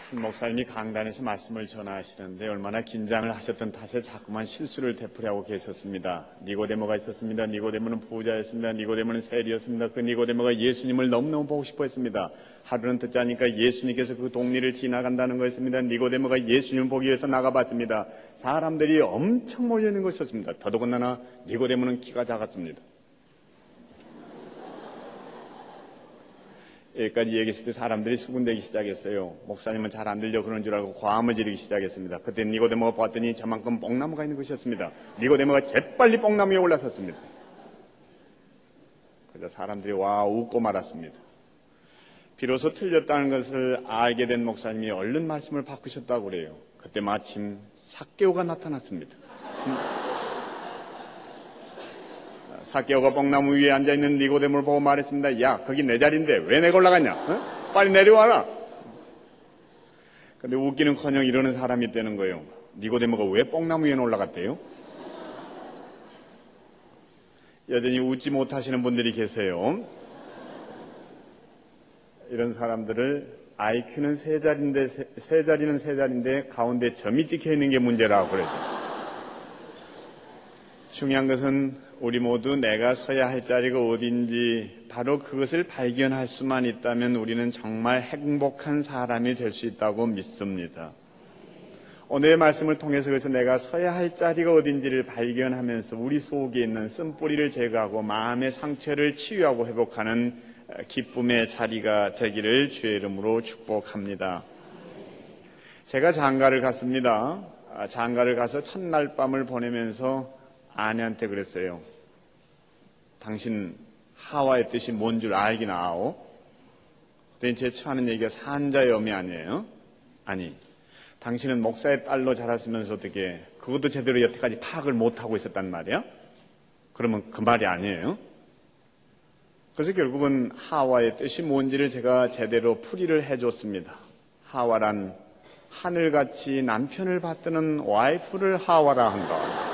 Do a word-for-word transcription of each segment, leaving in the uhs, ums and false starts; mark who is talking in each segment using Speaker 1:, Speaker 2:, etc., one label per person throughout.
Speaker 1: 한 목사님이 강단에서 말씀을 전하시는데 얼마나 긴장을 하셨던 탓에 자꾸만 실수를 되풀이하고 계셨습니다. 니고데모가 있었습니다. 니고데모는 부자였습니다. 니고데모는 세리였습니다. 그 니고데모가 예수님을 너무너무 보고 싶어 했습니다. 하루는 듣자니까 예수님께서 그 동리를 지나간다는 거였습니다. 니고데모가 예수님을 보기 위해서 나가봤습니다. 사람들이 엄청 몰려있는 것이었습니다. 더더군다나 니고데모는 키가 작았습니다. 여기까지 얘기했을 때 사람들이 수군대기 시작했어요. 목사님은 잘 안 들려 그런 줄 알고 과음을 지르기 시작했습니다. 그때 니고데모가 봤더니 저만큼 뽕나무가 있는 것이었습니다. 니고데모가 재빨리 뽕나무에 올라섰습니다. 그래서 사람들이 와 웃고 말았습니다. 비로소 틀렸다는 것을 알게 된 목사님이 얼른 말씀을 바꾸셨다고 그래요. 그때 마침 삭개오가 나타났습니다. 삭개오가 뽕나무 위에 앉아있는 니고데모를 보고 말했습니다. 야, 거기 내 자리인데 왜 내가 올라갔냐? 어? 빨리 내려와라. 근데 웃기는커녕 이러는 사람이 있다는 거예요. 니고데모가 왜 뽕나무 위에 올라갔대요? 여전히 웃지 못하시는 분들이 계세요. 이런 사람들을 아이큐는 세 자리인데 세, 세 자리는 세 자리인데 가운데 점이 찍혀 있는 게 문제라고 그러죠. 중요한 것은 우리 모두 내가 서야 할 자리가 어딘지 바로 그것을 발견할 수만 있다면 우리는 정말 행복한 사람이 될 수 있다고 믿습니다. 오늘의 말씀을 통해서 그래서 내가 서야 할 자리가 어딘지를 발견하면서 우리 속에 있는 쓴뿌리를 제거하고 마음의 상처를 치유하고 회복하는 기쁨의 자리가 되기를 주의 이름으로 축복합니다. 제가 장가를 갔습니다. 장가를 가서 첫날 밤을 보내면서 아내한테 그랬어요. 당신 하와의 뜻이 뭔 줄 알긴 아오? 그때 제 처하는 얘기가 산자의 어미 아니에요? 아니, 당신은 목사의 딸로 자랐으면서 어떻게 그것도 제대로 여태까지 파악을 못하고 있었단 말이야? 그러면 그 말이 아니에요? 그래서 결국은 하와의 뜻이 뭔지를 제가 제대로 풀이를 해줬습니다. 하와란 하늘같이 남편을 받드는 와이프를 하와라 한다.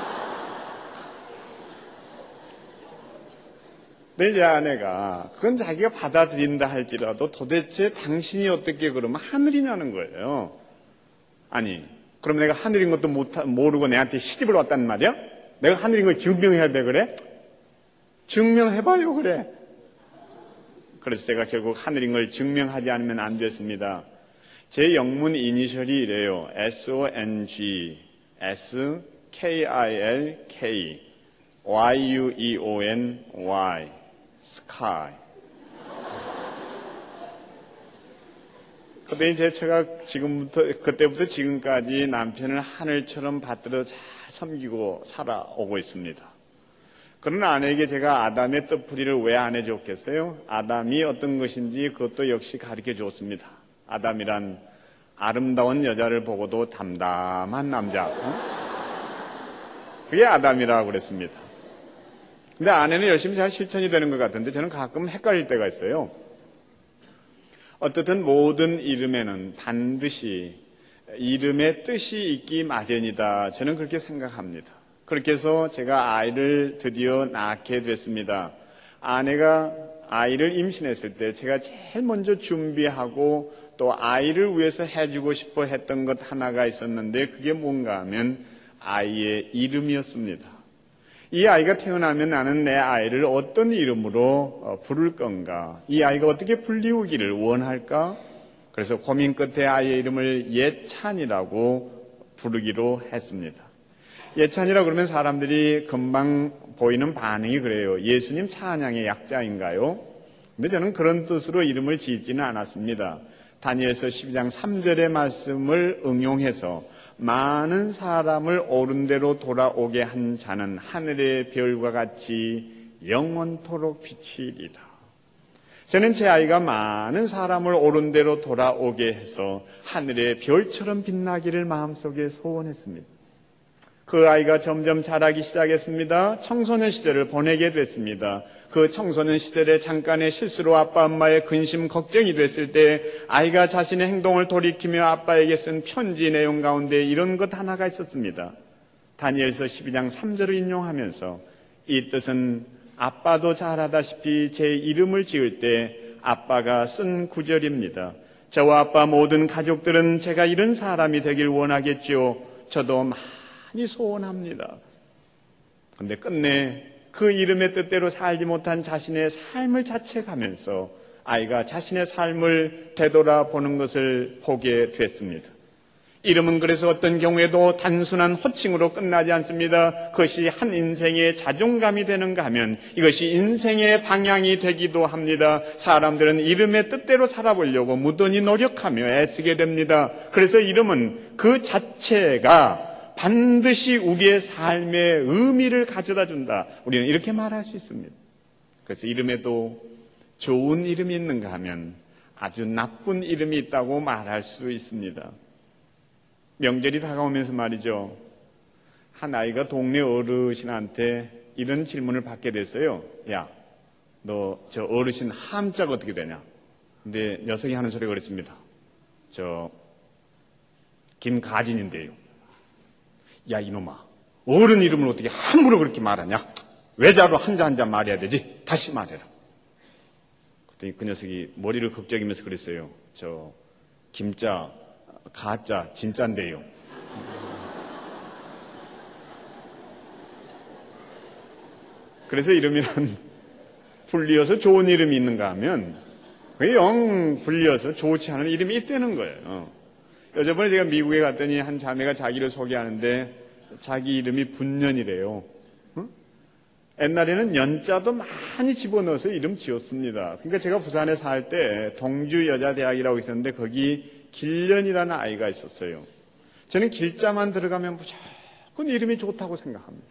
Speaker 1: 내 이제 아내가 그건 자기가 받아들인다 할지라도 도대체 당신이 어떻게 그러면 하늘이냐는 거예요. 아니, 그럼 내가 하늘인 것도 못, 모르고 내한테 시집을 왔단 말이야? 내가 하늘인 걸 증명해야 돼 그래? 증명해봐요 그래. 그래서 제가 결국 하늘인 걸 증명하지 않으면 안 됐습니다. 제 영문 이니셜이 이래요. 에스 오 엔 지 에스 케이 아이 엘 케이 와이 유 이 오 엔 와이 스카이. 근데 이제 제가 지금부터, 그때부터 지금까지 남편을 하늘처럼 받들어 잘 섬기고 살아오고 있습니다. 그런 아내에게 제가 아담의 뜻풀이를 왜 안 해줬겠어요? 아담이 어떤 것인지 그것도 역시 가르쳐 줬습니다. 아담이란 아름다운 여자를 보고도 담담한 남자. 어? 그게 아담이라고 그랬습니다. 근데 아내는 열심히 잘 실천이 되는 것 같은데 저는 가끔 헷갈릴 때가 있어요. 어떻든 모든 이름에는 반드시 이름의 뜻이 있기 마련이다. 저는 그렇게 생각합니다. 그렇게 해서 제가 아이를 드디어 낳게 됐습니다. 아내가 아이를 임신했을 때 제가 제일 먼저 준비하고 또 아이를 위해서 해주고 싶어 했던 것 하나가 있었는데 그게 뭔가 하면 아이의 이름이었습니다. 이 아이가 태어나면 나는 내 아이를 어떤 이름으로 부를 건가? 이 아이가 어떻게 불리우기를 원할까? 그래서 고민 끝에 아이의 이름을 예찬이라고 부르기로 했습니다. 예찬이라고 그러면 사람들이 금방 보이는 반응이 그래요. 예수님 찬양의 약자인가요? 근데 저는 그런 뜻으로 이름을 짓지는 않았습니다. 다니엘서 십이 장 삼 절의 말씀을 응용해서 많은 사람을 옳은 대로 돌아오게 한 자는 하늘의 별과 같이 영원토록 비치리라. 저는 제 아이가 많은 사람을 옳은 대로 돌아오게 해서 하늘의 별처럼 빛나기를 마음속에 소원했습니다. 그 아이가 점점 자라기 시작했습니다. 청소년 시절을 보내게 됐습니다. 그 청소년 시절에 잠깐의 실수로 아빠 엄마의 근심 걱정이 됐을 때 아이가 자신의 행동을 돌이키며 아빠에게 쓴 편지 내용 가운데 이런 것 하나가 있었습니다. 다니엘서 십이 장 삼 절을 인용하면서 이 뜻은 아빠도 잘 알다시피 제 이름을 지을 때 아빠가 쓴 구절입니다. 저와 아빠 모든 가족들은 제가 이런 사람이 되길 원하겠지요. 저도 많이 소원합니다. 그런데 끝내 그 이름의 뜻대로 살지 못한 자신의 삶을 자책하면서 아이가 자신의 삶을 되돌아보는 것을 보게 됐습니다. 이름은 그래서 어떤 경우에도 단순한 호칭으로 끝나지 않습니다. 그것이 한 인생의 자존감이 되는가 하면 이것이 인생의 방향이 되기도 합니다. 사람들은 이름의 뜻대로 살아보려고 무던히 노력하며 애쓰게 됩니다. 그래서 이름은 그 자체가 반드시 우리의 삶의 의미를 가져다 준다. 우리는 이렇게 말할 수 있습니다. 그래서 이름에도 좋은 이름이 있는가 하면 아주 나쁜 이름이 있다고 말할 수 있습니다. 명절이 다가오면서 말이죠. 한 아이가 동네 어르신한테 이런 질문을 받게 됐어요. 야, 너 저 어르신 함자가 어떻게 되냐? 근데 녀석이 하는 소리가 그랬습니다. 저 김가진인데요. 야, 이놈아, 어른 이름을 어떻게 함부로 그렇게 말하냐? 외자로 한자 한자 말해야 되지. 다시 말해라. 그랬더니 그 녀석이 머리를 극적이면서 그랬어요. 저 김자 가짜 진짜인데요. 그래서 이름이란 불리어서 좋은 이름이 있는가 하면 영 불리어서 좋지 않은 이름이 있다는 거예요. 여저번에 제가 미국에 갔더니 한 자매가 자기를 소개하는데 자기 이름이 분년이래요. 옛날에는 연자도 많이 집어넣어서 이름 지었습니다. 그러니까 제가 부산에 살 때 동주여자대학이라고 있었는데 거기 길련이라는 아이가 있었어요. 저는 길자만 들어가면 무조건 이름이 좋다고 생각합니다.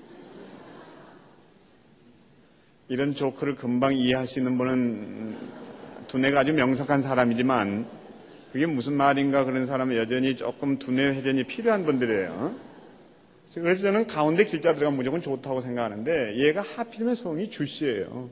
Speaker 1: 이런 조크를 금방 이해할 수 있는 분은 두뇌가 아주 명석한 사람이지만 그게 무슨 말인가 그런 사람은 여전히 조금 두뇌 회전이 필요한 분들이에요. 그래서 저는 가운데 길자 들어가면 무조건 좋다고 생각하는데 얘가 하필이면 성이 주씨예요.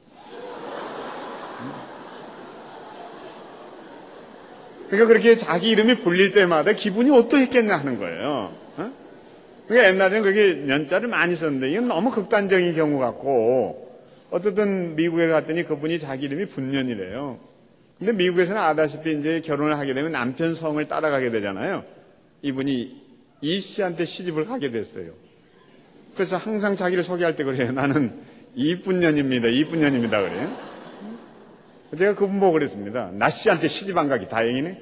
Speaker 1: 그러니까 그렇게 자기 이름이 불릴 때마다 기분이 어떠했겠냐 하는 거예요. 어? 그러니까 옛날에는 그게 연자를 많이 썼는데 이건 너무 극단적인 경우 같고 어쨌든 미국에 갔더니 그분이 자기 이름이 분년이래요. 근데 미국에서는 아다시피 이제 결혼을 하게 되면 남편 성을 따라가게 되잖아요. 이분이 이 씨한테 시집을 가게 됐어요. 그래서 항상 자기를 소개할 때 그래요. 나는 이분년입니다. 이분년입니다. 그래요. 제가 그분 보고 그랬습니다. 나 씨한테 시집 안 가기 다행이네.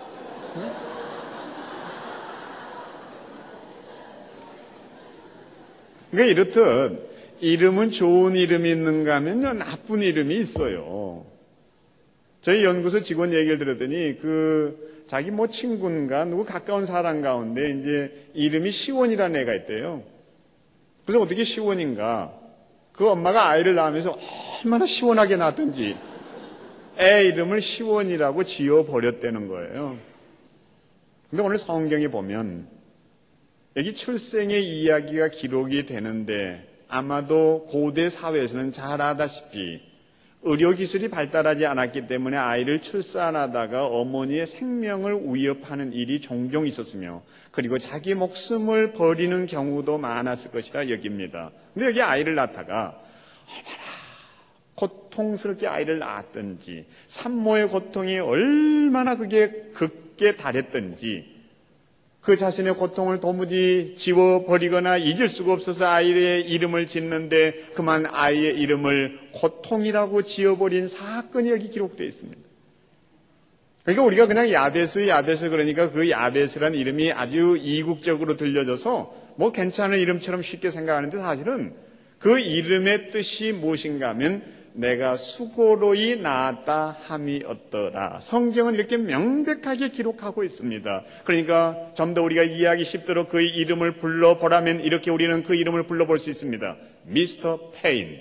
Speaker 1: 그러니까 이렇듯 이름은 좋은 이름이 있는가 하면요, 나쁜 이름이 있어요. 저희 연구소 직원 얘기를 들었더니 그 자기 뭐 친구인가 누구 가까운 사람 가운데 이제 이름이 시원이라는 애가 있대요. 그래서 어떻게 시원인가? 그 엄마가 아이를 낳으면서 얼마나 시원하게 낳았던지 애 이름을 시원이라고 지어버렸다는 거예요. 근데 오늘 성경에 보면 여기 출생의 이야기가 기록이 되는데 아마도 고대 사회에서는 잘 아다시피 의료기술이 발달하지 않았기 때문에 아이를 출산하다가 어머니의 생명을 위협하는 일이 종종 있었으며 그리고 자기 목숨을 버리는 경우도 많았을 것이라 여깁니다. 근데 여기 아이를 낳다가 얼마나 고통스럽게 아이를 낳았던지 산모의 고통이 얼마나 그게 극에 달했던지 그 자신의 고통을 도무지 지워버리거나 잊을 수가 없어서 아이의 이름을 짓는데 그만 아이의 이름을 고통이라고 지어버린 사건이 여기 기록되어 있습니다. 그러니까 우리가 그냥 야베스 야베스 그러니까 그 야베스라는 이름이 아주 이국적으로 들려져서 뭐 괜찮은 이름처럼 쉽게 생각하는데 사실은 그 이름의 뜻이 무엇인가 하면 내가 수고로이 낳았다 함이 어떠라. 성경은 이렇게 명백하게 기록하고 있습니다. 그러니까 좀 더 우리가 이해하기 쉽도록 그의 이름을 불러보라면 이렇게 우리는 그 이름을 불러볼 수 있습니다. 미스터 페인.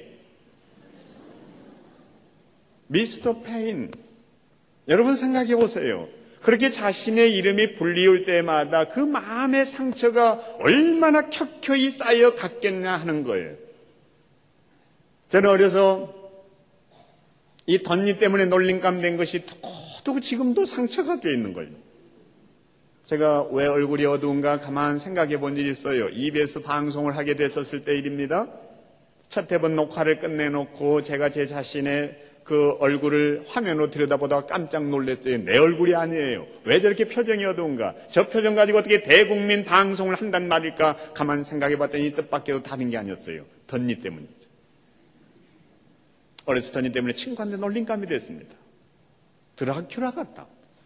Speaker 1: 미스터 페인. 여러분 생각해 보세요. 그렇게 자신의 이름이 불리울 때마다 그 마음의 상처가 얼마나 켜켜이 쌓여 갔겠냐 하는 거예요. 저는 어려서 이 덧니 때문에 놀림감 된 것이 두고두고 지금도 상처가 되어 있는 거예요. 제가 왜 얼굴이 어두운가 가만 생각해 본 일이 있어요. 이비에스 방송을 하게 됐었을 때 일입니다. 첫 회번 녹화를 끝내놓고 제가 제 자신의 그 얼굴을 화면으로 들여다보다가 깜짝 놀랐어요. 내 얼굴이 아니에요. 왜 저렇게 표정이 어두운가? 저 표정 가지고 어떻게 대국민 방송을 한단 말일까? 가만 생각해 봤더니 뜻밖에도 다른 게 아니었어요. 덧니 때문이죠. 어렸을 덧니 때문에 친구한테 놀림감이 됐습니다. 드라큘라 같다.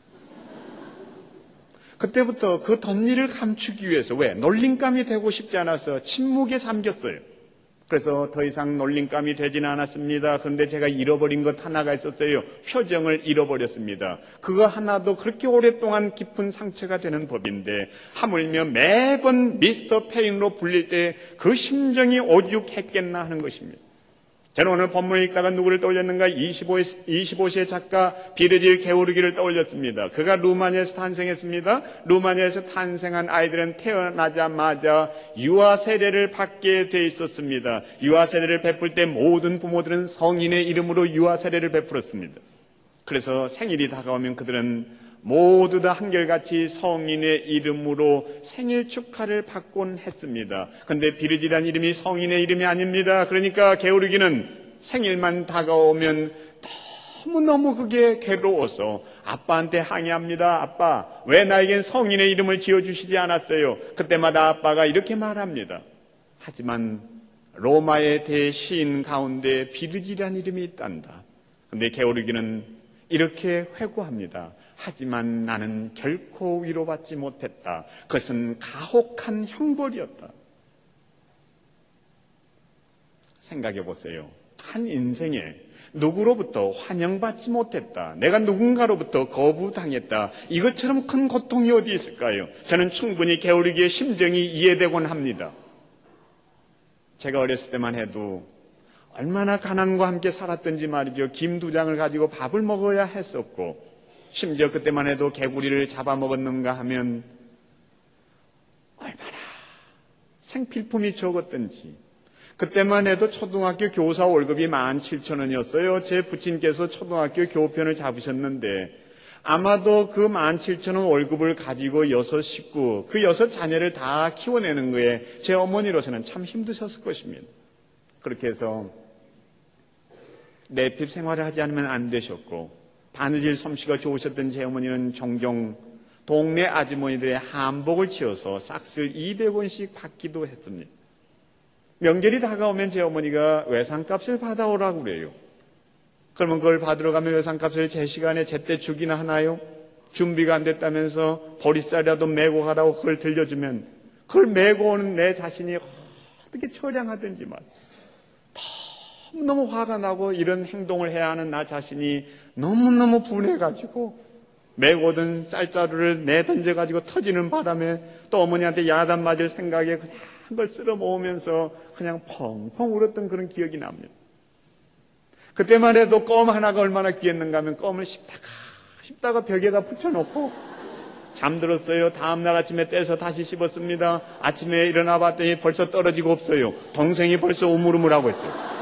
Speaker 1: 그때부터 그 덧니를 감추기 위해서, 왜? 놀림감이 되고 싶지 않아서 침묵에 잠겼어요. 그래서 더 이상 놀림감이 되지는 않았습니다. 그런데 제가 잃어버린 것 하나가 있었어요. 표정을 잃어버렸습니다. 그거 하나도 그렇게 오랫동안 깊은 상처가 되는 법인데, 하물며 매번 미스터 페인으로 불릴 때 그 심정이 오죽했겠나 하는 것입니다. 저는 오늘 본문을 읽다가 누구를 떠올렸는가? 이십오 세의 작가 비르질 게오르기를 떠올렸습니다. 그가 루마니아에서 탄생했습니다. 루마니아에서 탄생한 아이들은 태어나자마자 유아 세례를 받게 돼 있었습니다. 유아 세례를 베풀 때 모든 부모들은 성인의 이름으로 유아 세례를 베풀었습니다. 그래서 생일이 다가오면 그들은 모두 다 한결같이 성인의 이름으로 생일 축하를 받곤 했습니다. 그런데 비르지라는 이름이 성인의 이름이 아닙니다. 그러니까 게오르기는 생일만 다가오면 너무너무 그게 괴로워서 아빠한테 항의합니다. 아빠, 왜 나에겐 성인의 이름을 지어주시지 않았어요? 그때마다 아빠가 이렇게 말합니다. 하지만 로마의 대시인 가운데 비르지라는 이름이 있단다. 그런데 게오르기는 이렇게 회고합니다. 하지만 나는 결코 위로받지 못했다. 그것은 가혹한 형벌이었다. 생각해 보세요. 한 인생에 누구로부터 환영받지 못했다. 내가 누군가로부터 거부당했다. 이것처럼 큰 고통이 어디 있을까요? 저는 충분히 게오르기의 심정이 이해되곤 합니다. 제가 어렸을 때만 해도 얼마나 가난과 함께 살았던지 말이죠. 김 두 장을 가지고 밥을 먹어야 했었고, 심지어 그때만 해도 개구리를 잡아먹었는가 하면 얼마나 생필품이 적었던지. 그때만 해도 초등학교 교사 월급이 만 칠천 원이었어요. 제 부친께서 초등학교 교편을 잡으셨는데 아마도 그 만 칠천 원 월급을 가지고 여섯 식구, 그 여섯 자녀를 다 키워내는 거에 제 어머니로서는 참 힘드셨을 것입니다. 그렇게 해서 내핍 생활을 하지 않으면 안 되셨고, 바느질 솜씨가 좋으셨던 제 어머니는 종종 동네 아주머니들의 한복을 지어서 싹쓸 이백 원씩 받기도 했습니다. 명절이 다가오면 제 어머니가 외상값을 받아오라고 그래요. 그러면 그걸 받으러 가면 외상값을 제 시간에 제때 주기나 하나요? 준비가 안 됐다면서 보리쌀이라도 메고 가라고 그걸 들려주면 그걸 메고 오는 내 자신이 어떻게 처량하든지 말이에요. 너무 화가 나고 이런 행동을 해야 하는 나 자신이 너무너무 분해가지고 메고 오던 쌀자루를 내던져가지고 터지는 바람에 또 어머니한테 야단 맞을 생각에 그냥 그걸 쓸어 모으면서 그냥 펑펑 울었던 그런 기억이 납니다. 그때만 해도 껌 하나가 얼마나 귀했는가 하면 껌을 씹다가 씹다가 벽에다 붙여놓고 잠들었어요. 다음날 아침에 떼서 다시 씹었습니다. 아침에 일어나 봤더니 벌써 떨어지고 없어요. 동생이 벌써 우물우물하고 있어요.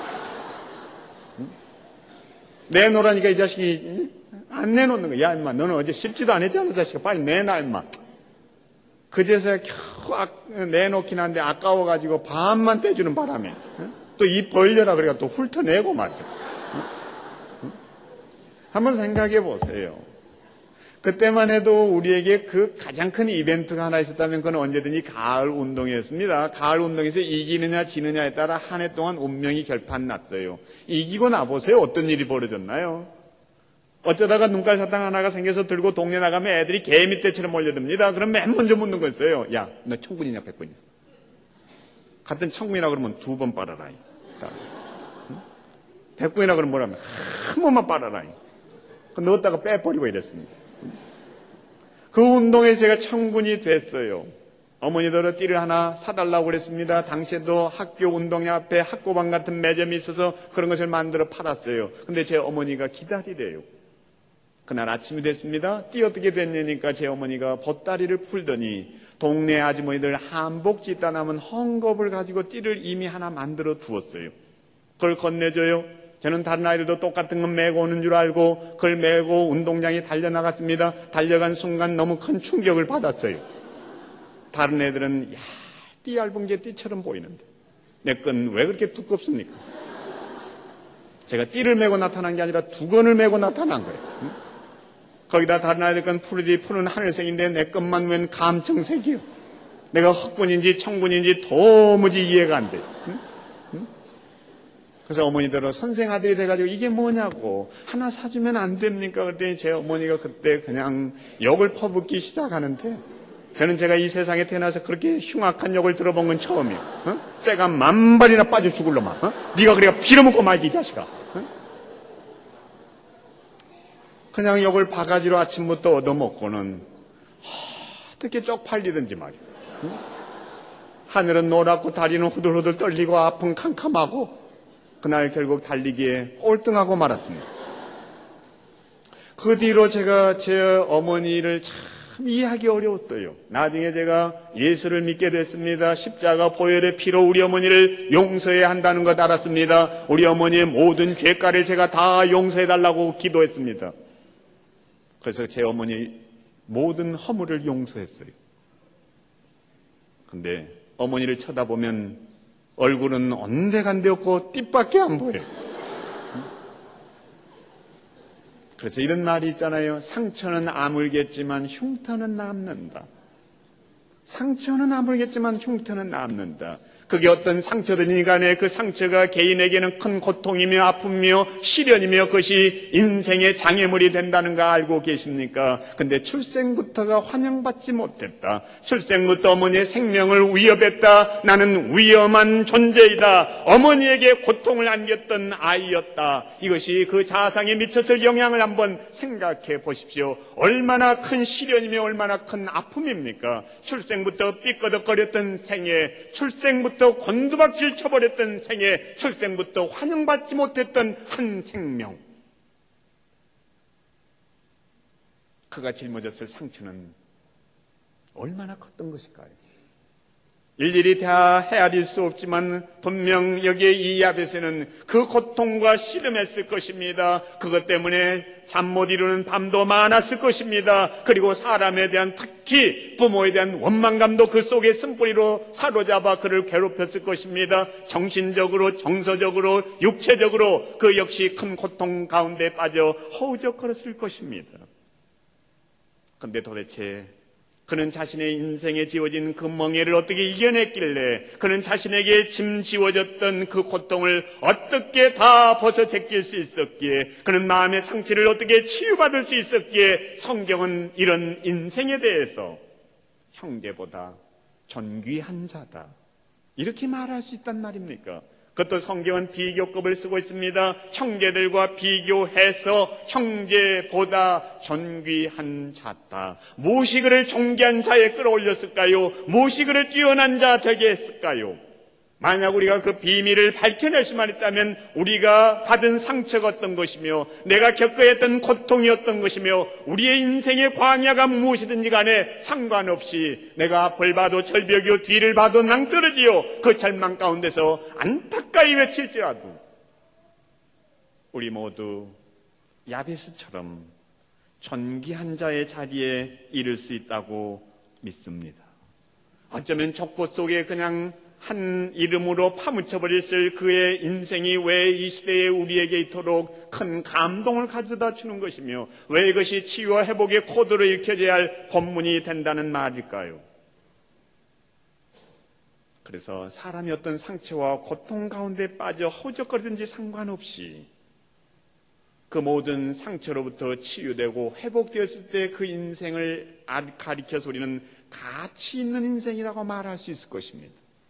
Speaker 1: 내놓으라니까 이 자식이 안 내놓는 거야. 야 임마, 너는 어제 씹지도 안 했잖아 자식아. 빨리 내놔 임마. 그제서야 겨우 내놓긴 한데 아까워가지고 반만 떼주는 바람에 또 입 벌려라 그래가 또 훑어내고 말이야. 한번 생각해 보세요. 그때만 해도 우리에게 그 가장 큰 이벤트가 하나 있었다면 그건 언제든지 가을 운동이었습니다. 가을 운동에서 이기느냐 지느냐에 따라 한 해 동안 운명이 결판났어요. 이기고 나보세요. 어떤 일이 벌어졌나요? 어쩌다가 눈깔 사탕 하나가 생겨서 들고 동네 나가면 애들이 개미떼처럼 몰려듭니다. 그럼 맨 먼저 묻는 거였어요. 야, 너 청군이냐 백군이냐? 같은 청군이라 그러면 두 번 빨아라. 응? 백군이라 그러면 뭐라면 한 번만 빨아라. 넣었다가 빼버리고 이랬습니다. 그 운동에 제가 청군이 됐어요. 어머니더러 띠를 하나 사달라고 그랬습니다. 당시에도 학교 운동회 앞에 학고방 같은 매점이 있어서 그런 것을 만들어 팔았어요. 근데 제 어머니가 기다리래요. 그날 아침이 됐습니다. 띠 어떻게 됐냐니까 제 어머니가 보따리를 풀더니 동네 아주머니들 한복 짓다 남은 헝겊을 가지고 띠를 이미 하나 만들어 두었어요. 그걸 건네줘요. 저는 다른 아이들도 똑같은 건 메고 오는 줄 알고 그걸 메고 운동장에 달려나갔습니다. 달려간 순간 너무 큰 충격을 받았어요. 다른 애들은 야, 띠 얇은 게 띠처럼 보이는데 내 건 왜 그렇게 두껍습니까? 제가 띠를 메고 나타난 게 아니라 두건을 메고 나타난 거예요. 응? 거기다 다른 아이들 건 푸르디 푸른 하늘색인데 내 것만 웬 감청색이요. 내가 흑군인지 청군인지 도무지 이해가 안 돼요. 응? 응? 그래서 어머니들은 선생 아들이 돼가지고 이게 뭐냐고 하나 사주면 안 됩니까? 그랬더니 제 어머니가 그때 그냥 욕을 퍼붓기 시작하는데 저는 제가 이 세상에 태어나서 그렇게 흉악한 욕을 들어본 건 처음이에요. 어? 쇠가 만발이나 빠져 죽을 놈아. 어? 네가 그래야 빌어먹고 말지 이 자식아. 어? 그냥 욕을 바가지로 아침부터 얻어먹고는 어떻게 쪽팔리든지 말이에요. 어? 하늘은 노랗고 다리는 후들후들 떨리고 아픈 캄캄하고 그날 결국 달리기에 꼴등하고 말았습니다. 그 뒤로 제가 제 어머니를 참 이해하기 어려웠어요. 나중에 제가 예수를 믿게 됐습니다. 십자가 보혈의 피로 우리 어머니를 용서해야 한다는 것 알았습니다. 우리 어머니의 모든 죄가를 제가 다 용서해달라고 기도했습니다. 그래서 제 어머니 모든 허물을 용서했어요. 근데 어머니를 쳐다보면 얼굴은 온데간데 없고 띠밖에 안 보여요. 그래서 이런 말이 있잖아요. 상처는 아물겠지만 흉터는 남는다. 상처는 아물겠지만 흉터는 남는다. 그게 어떤 상처든지 간에 그 상처가 개인에게는 큰 고통이며 아픔이며 시련이며 그것이 인생의 장애물이 된다는 거 알고 계십니까? 근데 출생부터가 환영받지 못했다. 출생부터 어머니의 생명을 위협했다. 나는 위험한 존재이다. 어머니에게 고통을 안겼던 아이였다. 이것이 그 자상에 미쳤을 영향을 한번 생각해 보십시오. 얼마나 큰 시련이며 얼마나 큰 아픔입니까? 출생부터 삐꺼덕거렸던 생애, 출생부터 곤두박질 쳐버렸던 생애, 출생부터 환영받지 못했던 한 생명. 그가 짊어졌을 상처는 얼마나 컸던 것일까요? 일일이 다 헤아릴 수 없지만 분명 여기에 이 야벳에는 그 고통과 씨름했을 것입니다. 그것 때문에 잠 못 이루는 밤도 많았을 것입니다. 그리고 사람에 대한, 특히 부모에 대한 원망감도 그 속에 쓴뿌리로 사로잡아 그를 괴롭혔을 것입니다. 정신적으로, 정서적으로, 육체적으로 그 역시 큰 고통 가운데 빠져 허우적거렸을 것입니다. 그런데 도대체 그는 자신의 인생에 지워진 그 멍에를 어떻게 이겨냈길래, 그는 자신에게 짐 지워졌던 그 고통을 어떻게 다 벗어 제낄 수 있었기에, 그는 마음의 상처를 어떻게 치유받을 수 있었기에 성경은 이런 인생에 대해서 형제보다 존귀한 자다 이렇게 말할 수 있단 말입니까? 그것도 성경은 비교급을 쓰고 있습니다. 형제들과 비교해서 형제보다 존귀한 자다. 무엇이 그를 존귀한 자에 끌어올렸을까요? 무엇이 그를 뛰어난 자 되게 했을까요? 만약 우리가 그 비밀을 밝혀낼 수만 있다면 우리가 받은 상처가 어떤 것이며 내가 겪어야 했던 고통이 어떤 것이며 우리의 인생의 광야가 무엇이든지 간에 상관없이 내가 앞을 봐도 절벽이요 뒤를 봐도 낭떠러지요 그 절망 가운데서 안타까이 외칠지라도 우리 모두 야베스처럼 존귀한 자의 자리에 이를 수 있다고 믿습니다. 어쩌면 족보 속에 그냥 한 이름으로 파묻혀버렸을 그의 인생이 왜 이 시대에 우리에게 이토록 큰 감동을 가져다 주는 것이며 왜 이것이 치유와 회복의 코드로 읽혀져야 할 본문이 된다는 말일까요? 그래서 사람이 어떤 상처와 고통 가운데 빠져 허우적거리든지 상관없이 그 모든 상처로부터 치유되고 회복되었을 때 그 인생을 가리켜서 우리는 가치 있는 인생이라고 말할 수 있을 것입니다.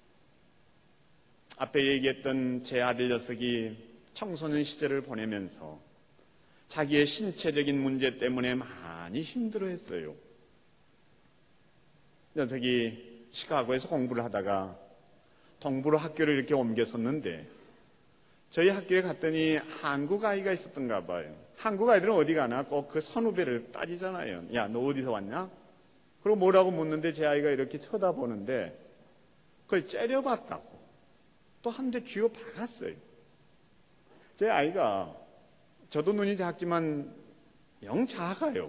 Speaker 1: 앞에 얘기했던 제 아들 녀석이 청소년 시절을 보내면서 자기의 신체적인 문제 때문에 많이 힘들어했어요. 녀석이 시카고에서 공부를 하다가 동부로 학교를 이렇게 옮겼었는데 저희 학교에 갔더니 한국 아이가 있었던가 봐요. 한국 아이들은 어디 가나 꼭 그 선후배를 따지잖아요. 야, 너 어디서 왔냐? 그리고 뭐라고 묻는데 제 아이가 이렇게 쳐다보는데 그걸 째려봤다고. 또 한 대 쥐어 박았어요. 제 아이가 저도 눈이 작지만 영 작아요.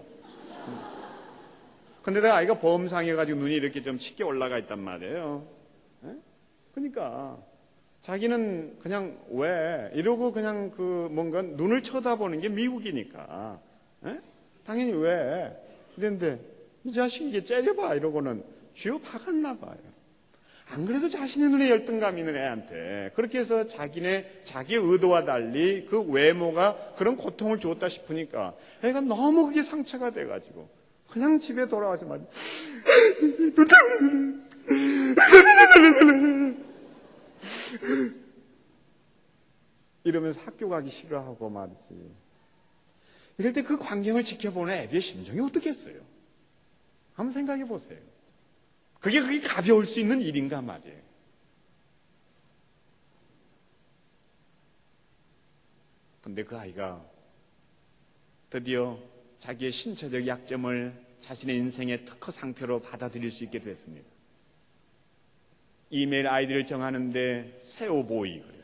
Speaker 1: 근데 내 아이가 범상해가지고 눈이 이렇게 좀 짙게 올라가 있단 말이에요. 에? 그러니까 자기는 그냥 왜 이러고 그냥 그 뭔가 눈을 쳐다보는 게 미국이니까 에? 당연히 왜 그런데 이 자식이 이게 째려봐 이러고는 쥐어 박았나 봐요. 안 그래도 자신의 눈에 열등감 있는 애한테 그렇게 해서 자기네 자기 의도와 달리 그 외모가 그런 고통을 주었다 싶으니까 애가 너무 그게 상처가 돼가지고 그냥 집에 돌아와서 말 이러면서 학교 가기 싫어하고 말이지. 이럴 때 그 광경을 지켜보는 애비의 심정이 어떻겠어요? 한번 생각해 보세요. 그게 그게 가벼울 수 있는 일인가 말이에요. 근데 그 아이가 드디어 자기의 신체적 약점을 자신의 인생의 특허 상표로 받아들일 수 있게 됐습니다. 이메일 아이디를 정하는데 새우보이 그래요.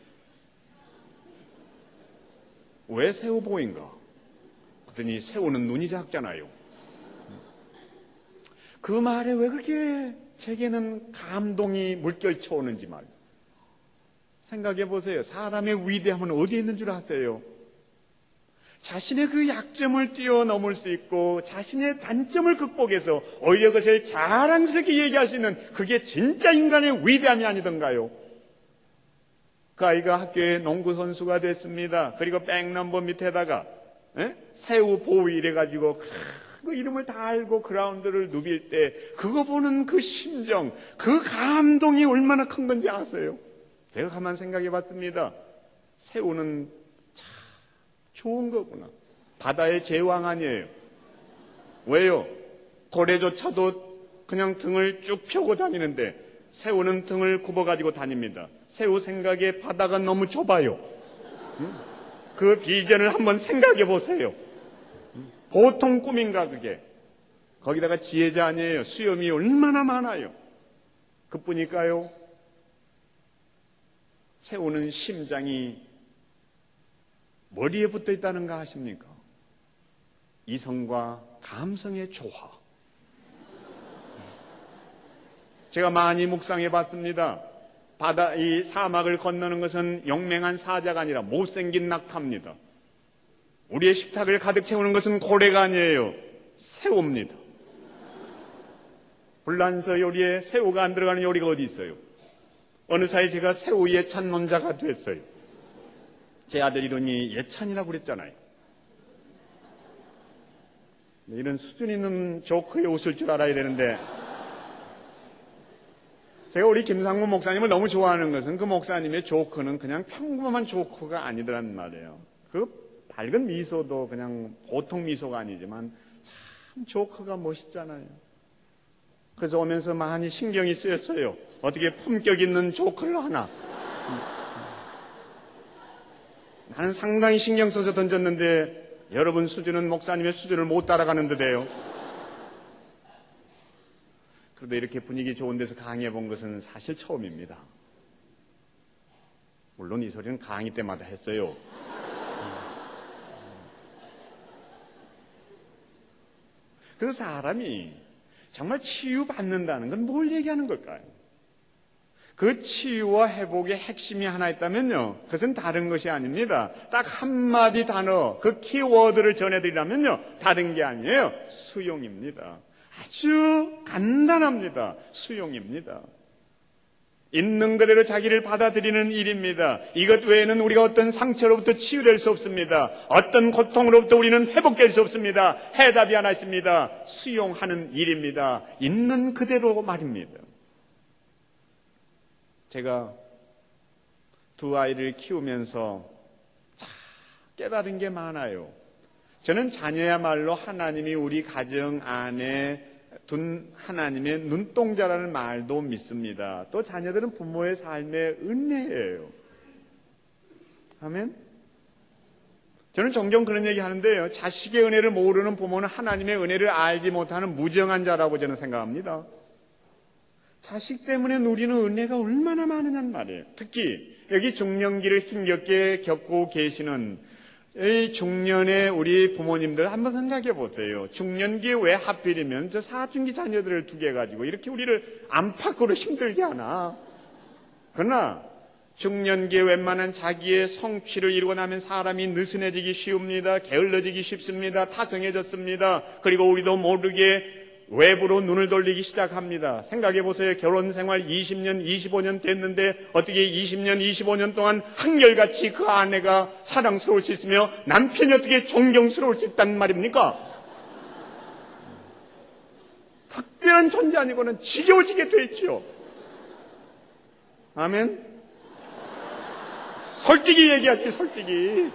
Speaker 1: 왜 새우보이인가? 그랬더니 새우는 눈이 작잖아요. 그 말에 왜 그렇게 제게는 감동이 물결쳐 오는지 말이에요. 생각해 보세요. 사람의 위대함은 어디에 있는 줄 아세요? 자신의 그 약점을 뛰어넘을 수 있고 자신의 단점을 극복해서 오히려 그것을 자랑스럽게 얘기할 수 있는 그게 진짜 인간의 위대함이 아니던가요? 그 아이가 학교에 농구 선수가 됐습니다. 그리고 백넘버 밑에다가 에? 새우 보위 이래가지고 그 이름을 다 알고 그라운드를 누빌 때 그거 보는 그 심정, 그 감동이 얼마나 큰 건지 아세요? 제가 가만 생각해 봤습니다. 새우는 참 좋은 거구나. 바다의 제왕 아니에요. 왜요? 고래조차도 그냥 등을 쭉 펴고 다니는데 새우는 등을 굽어가지고 다닙니다. 새우 생각에 바다가 너무 좁아요. 그 비전을 한번 생각해 보세요. 보통 꿈인가 그게. 거기다가 지혜자 아니에요. 수염이 얼마나 많아요. 그뿐일까요? 새우는 심장이 머리에 붙어 있다는가 하십니까? 이성과 감성의 조화. 제가 많이 묵상해 봤습니다. 바다, 이 사막을 건너는 것은 영맹한 사자가 아니라 못생긴 낙타입니다. 우리의 식탁을 가득 채우는 것은 고래가 아니에요. 새우입니다. 불란서 요리에 새우가 안 들어가는 요리가 어디 있어요? 어느 사이 제가 새우 예찬 논자가 됐어요. 제 아들 이름이 예찬이라고 그랬잖아요. 이런 수준 있는 조크에 웃을 줄 알아야 되는데 제가 우리 김상문 목사님을 너무 좋아하는 것은 그 목사님의 조크는 그냥 평범한 조크가 아니더란 말이에요. 그 밝은 미소도 그냥 보통 미소가 아니지만 참 조크가 멋있잖아요. 그래서 오면서 많이 신경이 쓰였어요. 어떻게 품격 있는 조크를 하나. 나는 상당히 신경 써서 던졌는데 여러분 수준은 목사님의 수준을 못 따라가는 듯해요. 그런데 이렇게 분위기 좋은 데서 강의해 본 것은 사실 처음입니다. 물론 이 소리는 강의 때마다 했어요. 그래서 사람이 정말 치유받는다는 건 뭘 얘기하는 걸까요? 그 치유와 회복의 핵심이 하나 있다면요, 그것은 다른 것이 아닙니다. 딱 한마디 단어, 그 키워드를 전해드리려면요, 다른 게 아니에요. 수용입니다. 아주 간단합니다. 수용입니다. 있는 그대로 자기를 받아들이는 일입니다. 이것 외에는 우리가 어떤 상처로부터 치유될 수 없습니다. 어떤 고통으로부터 우리는 회복될 수 없습니다. 해답이 하나 있습니다. 수용하는 일입니다. 있는 그대로 말입니다. 제가 두 아이를 키우면서 참 깨달은 게 많아요. 저는 자녀야말로 하나님이 우리 가정 안에 둔 하나님의 눈동자라는 말도 믿습니다. 또 자녀들은 부모의 삶의 은혜예요. 아멘? 저는 종종 그런 얘기 하는데요. 자식의 은혜를 모르는 부모는 하나님의 은혜를 알지 못하는 무정한 자라고 저는 생각합니다. 자식 때문에 누리는 은혜가 얼마나 많으냔 말이에요. 특히 여기 중년기를 힘겹게 겪고 계시는 이 중년의 우리 부모님들 한번 생각해 보세요. 중년기에 왜 하필이면 저 사춘기 자녀들을 두게 가지고 이렇게 우리를 안팎으로 힘들게 하나. 그러나 중년기에 웬만한 자기의 성취를 이루고 나면 사람이 느슨해지기 쉬웁니다. 게을러지기 쉽습니다. 타성해졌습니다. 그리고 우리도 모르게 외부로 눈을 돌리기 시작합니다. 생각해 보세요. 결혼 생활 이십 년, 이십오 년 됐는데 어떻게 이십 년, 이십오 년 동안 한결같이 그 아내가 사랑스러울 수 있으며 남편이 어떻게 존경스러울 수 있단 말입니까? 특별한 존재 아니고는 지겨워지게 돼 있죠. 아멘? 솔직히 얘기하지, 솔직히.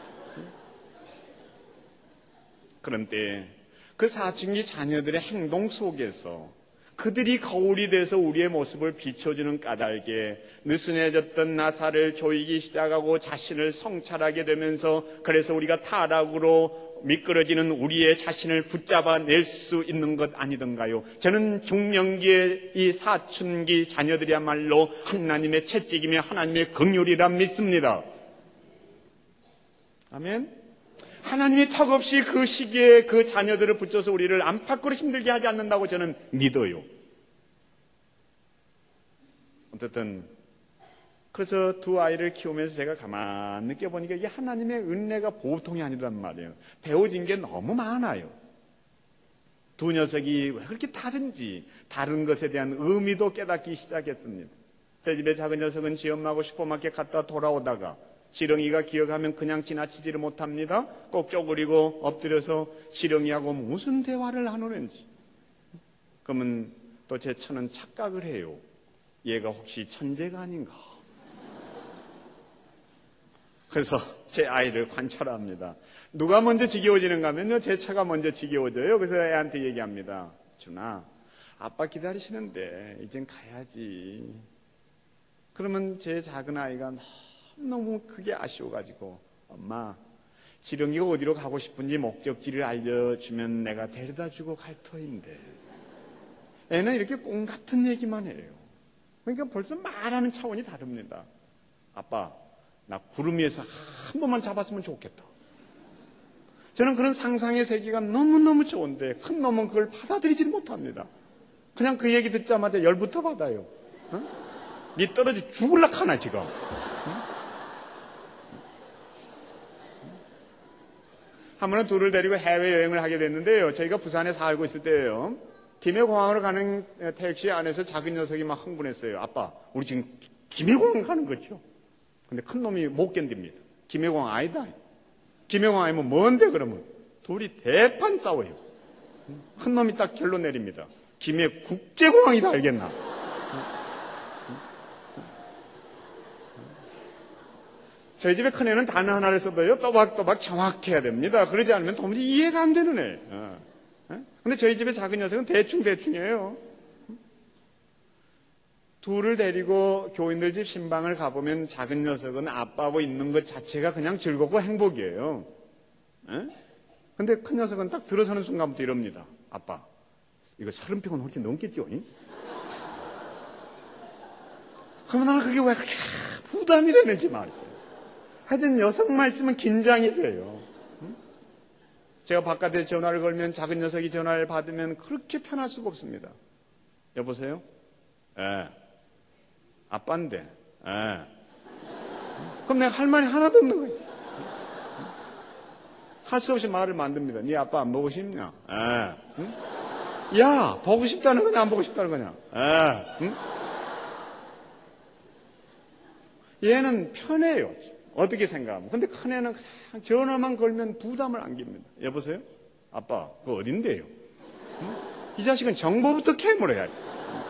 Speaker 1: 그런데 그 사춘기 자녀들의 행동 속에서 그들이 거울이 돼서 우리의 모습을 비춰주는 까닭에 느슨해졌던 나사를 조이기 시작하고 자신을 성찰하게 되면서 그래서 우리가 타락으로 미끄러지는 우리의 자신을 붙잡아 낼 수 있는 것 아니던가요? 저는 중년기의 이 사춘기 자녀들이야말로 하나님의 채찍이며 하나님의 긍휼이라 믿습니다. 아멘? 하나님이 턱없이 그 시기에 그 자녀들을 붙여서 우리를 안팎으로 힘들게 하지 않는다고 저는 믿어요. 어쨌든 그래서 두 아이를 키우면서 제가 가만히 느껴보니까 이게 하나님의 은혜가 보통이 아니란 말이에요. 배워진 게 너무 많아요. 두 녀석이 왜 그렇게 다른지, 다른 것에 대한 의미도 깨닫기 시작했습니다. 제 집에 작은 녀석은 지 엄마하고 슈퍼마켓 갔다 돌아오다가 지렁이가 기억하면 그냥 지나치지를 못합니다. 꼭 쪼그리고 엎드려서 지렁이하고 무슨 대화를 하느는지. 그러면 또 제 처는 착각을 해요. 얘가 혹시 천재가 아닌가. 그래서 제 아이를 관찰합니다. 누가 먼저 지겨워지는가 하면요, 제 차가 먼저 지겨워져요. 그래서 애한테 얘기합니다. 준아, 아빠 기다리시는데 이젠 가야지. 그러면 제 작은 아이가 너무 크게 아쉬워가지고, 엄마, 지렁이가 어디로 가고 싶은지 목적지를 알려주면 내가 데려다주고 갈 터인데. 애는 이렇게 꽁 같은 얘기만 해요. 그러니까 벌써 말하는 차원이 다릅니다. 아빠, 나 구름 위에서 한 번만 잡았으면 좋겠다. 저는 그런 상상의 세계가 너무너무 좋은데 큰 놈은 그걸 받아들이지 못합니다. 그냥 그 얘기 듣자마자 열부터 받아요. 어? 니 떨어져 죽을라 하나 지금. 한 번은 둘을 데리고 해외여행을 하게 됐는데요. 저희가 부산에 살고 있을 때예요. 김해공항으로 가는 택시 안에서 작은 녀석이 막 흥분했어요. 아빠, 우리 지금 김해공항 가는 거죠? 근데 큰 놈이 못 견딥니다. 김해공항 아니다. 김해공항 아니면 뭔데 그러면? 둘이 대판 싸워요. 큰 놈이 딱 결론 내립니다. 김해 국제공항이다, 알겠나? 저희 집에 큰애는 단어 하나를 써도요, 또박또박 정확해야 됩니다. 그러지 않으면 도무지 이해가 안 되는 애. 근데 저희 집에 작은 녀석은 대충대충이에요. 둘을 데리고 교인들 집 신방을 가보면 작은 녀석은 아빠하고 있는 것 자체가 그냥 즐겁고 행복이에요. 근데 큰 녀석은 딱 들어서는 순간부터 이럽니다. 아빠, 이거 서른 평은 훨씬 넘겠죠? 그러면 나는 그게 왜 그렇게 부담이 되는지 말이죠. 하여튼 여성만 있으면 긴장이 돼요. 제가 바깥에 전화를 걸면 작은 녀석이 전화를 받으면 그렇게 편할 수가 없습니다. 여보세요? 예. 아빠인데. 예. 그럼 내가 할 말이 하나도 없는 거예요. 할 수 없이 말을 만듭니다. 네 아빠 안 보고 싶냐? 예. 응? 야, 보고 싶다는 거냐, 안 보고 싶다는 거냐? 예. 응? 얘는 편해요. 어떻게 생각하면. 근데 큰애는 전화만 걸면 부담을 안깁니다. 여보세요? 아빠, 그거 어딘데요? 응? 이 자식은 정보부터 캐물어야 돼.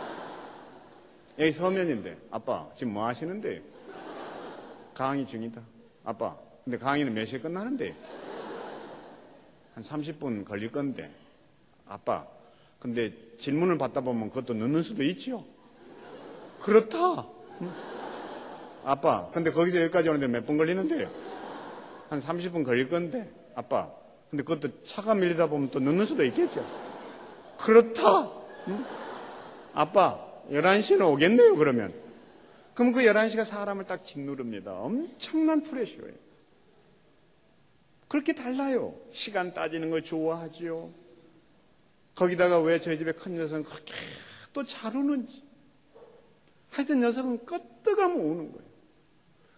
Speaker 1: 여기 서면인데. 아빠, 지금 뭐 하시는데요? 강의 중이다. 아빠, 근데 강의는 몇 시에 끝나는데요? 한 삼십 분 걸릴 건데. 아빠, 근데 질문을 받다 보면 그것도 늦는 수도 있죠? 그렇다. 응? 아빠, 근데 거기서 여기까지 오는데 몇 분 걸리는데요? 한 삼십 분 걸릴 건데. 아빠, 근데 그것도 차가 밀리다 보면 또 늦는 수도 있겠죠? 그렇다. 응? 아빠, 열한 시는 오겠네요, 그러면. 그럼 그 열한 시가 사람을 딱 짓누릅니다. 엄청난 프레셔예요. 그렇게 달라요. 시간 따지는 걸 좋아하지요. 거기다가 왜 저희 집에 큰 녀석은 그렇게 또 잘 우는지. 하여튼 녀석은 껐다가면 우는 거예요.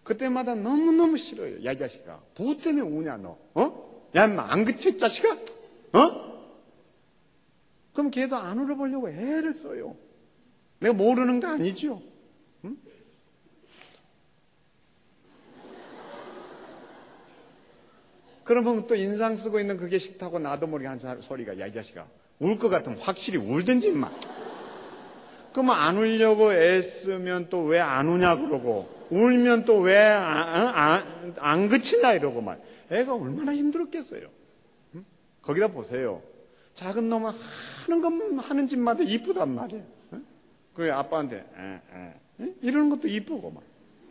Speaker 1: 그때마다 너무너무 싫어요. 야, 이 자식아. 부부 때문에 우냐, 너. 어? 야, 안 그쳐, 이 자식아? 어? 그럼 걔도 안 울어보려고 애를 써요. 내가 모르는 거 아니죠? 응? 그러면 또 인상 쓰고 있는 그게 싫다고 나도 모르게 하는 소리가, 야, 이 자식아. 울 것 같으면 확실히 울든지, 마. 그러면 안 울려고 애쓰면 또 왜 안 우냐 그러고, 울면 또 왜 안, 안, 안 그치냐 이러고 말. 애가 얼마나 힘들었겠어요. 응? 거기다 보세요. 작은 놈은 하는 것 하는 짓마다 이쁘단 말이에요. 응? 그게 아빠한테 에, 에, 에? 이러는 것도 이쁘고 막.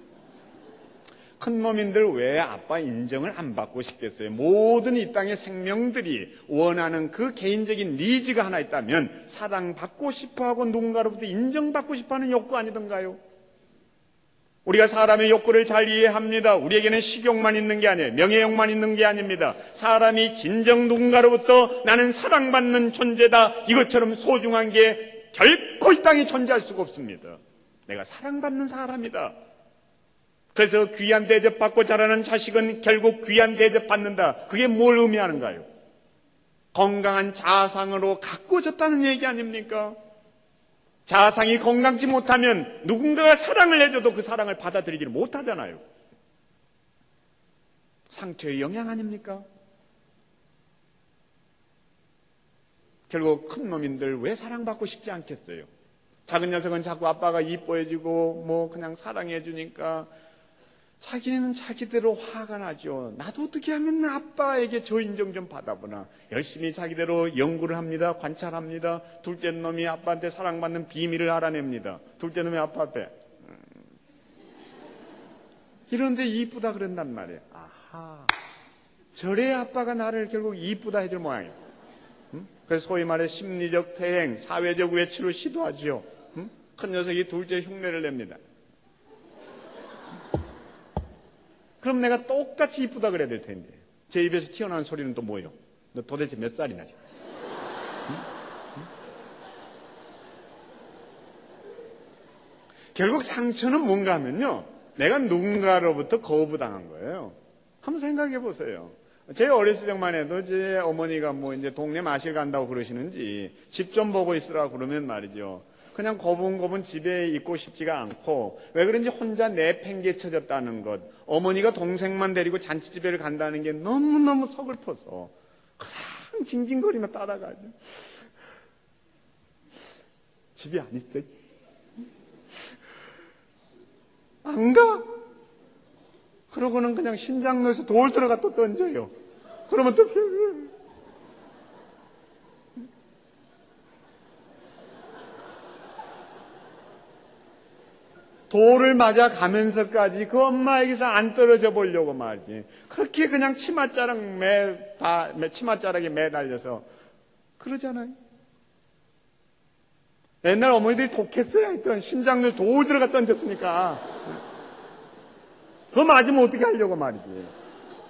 Speaker 1: 큰 놈인들 왜 아빠 인정을 안 받고 싶겠어요? 모든 이 땅의 생명들이 원하는 그 개인적인 니즈가 하나 있다면 사랑받고 싶어하고 누군가로부터 인정받고 싶어하는 욕구 아니던가요? 우리가 사람의 욕구를 잘 이해합니다. 우리에게는 식욕만 있는 게 아니에요. 명예욕만 있는 게 아닙니다. 사람이 진정 누군가로부터 나는 사랑받는 존재다, 이것처럼 소중한 게 결코 이 땅에 존재할 수가 없습니다. 내가 사랑받는 사람이다. 그래서 귀한 대접받고 자라는 자식은 결국 귀한 대접받는다. 그게 뭘 의미하는가요? 건강한 자상으로 가꾸어졌다는 얘기 아닙니까? 자상이 건강치 못하면 누군가가 사랑을 해줘도 그 사랑을 받아들이지를 못하잖아요. 상처의 영향 아닙니까? 결국 큰 놈인들 왜 사랑받고 싶지 않겠어요? 작은 녀석은 자꾸 아빠가 이뻐해주고 뭐 그냥 사랑해주니까 자기는 자기대로 화가 나죠. 나도 어떻게 하면 아빠에게 저 인정 좀 받아보나. 열심히 자기대로 연구를 합니다. 관찰합니다. 둘째 놈이 아빠한테 사랑받는 비밀을 알아냅니다. 둘째 놈이 아빠 앞에 이런데 이쁘다 그런단 말이에요. 아하, 저래야 아빠가 나를 결국 이쁘다 해줄 모양이에요. 응? 그래서 소위 말해 심리적 퇴행, 사회적 외출을 시도하죠. 응? 큰 녀석이 둘째 흉내를 냅니다. 그럼 내가 똑같이 이쁘다 그래야 될 텐데 제 입에서 튀어나온 소리는 또 뭐예요? 너 도대체 몇 살이나 지금? 응? 응? 결국 상처는 뭔가 하면요, 내가 누군가로부터 거부당한 거예요. 한번 생각해 보세요. 제 어렸을 적만 해도 제 어머니가 뭐 이제 동네 마실 간다고 그러시는지 집 좀 보고 있으라고 그러면 말이죠, 그냥 고분고분 집에 있고 싶지가 않고, 왜 그런지 혼자 내팽개쳐졌다는 것, 어머니가 동생만 데리고 잔치집에를 간다는 게 너무너무 서글퍼서 그냥 징징거리며 따라가죠. 집이 안 있어? 안 가? 그러고는 그냥 신장로에서 돌 들어가 또 던져요. 그러면 또 돌을 맞아 가면서까지 그 엄마에게서 안 떨어져 보려고 말이지. 그렇게 그냥 치맛자락 매, 다, 매, 치맛자락에 매달려서 그러잖아요. 옛날 어머니들이 독했어야 했던 심장에 돌 들어가 던졌으니까. 그거 맞으면 어떻게 하려고 말이지.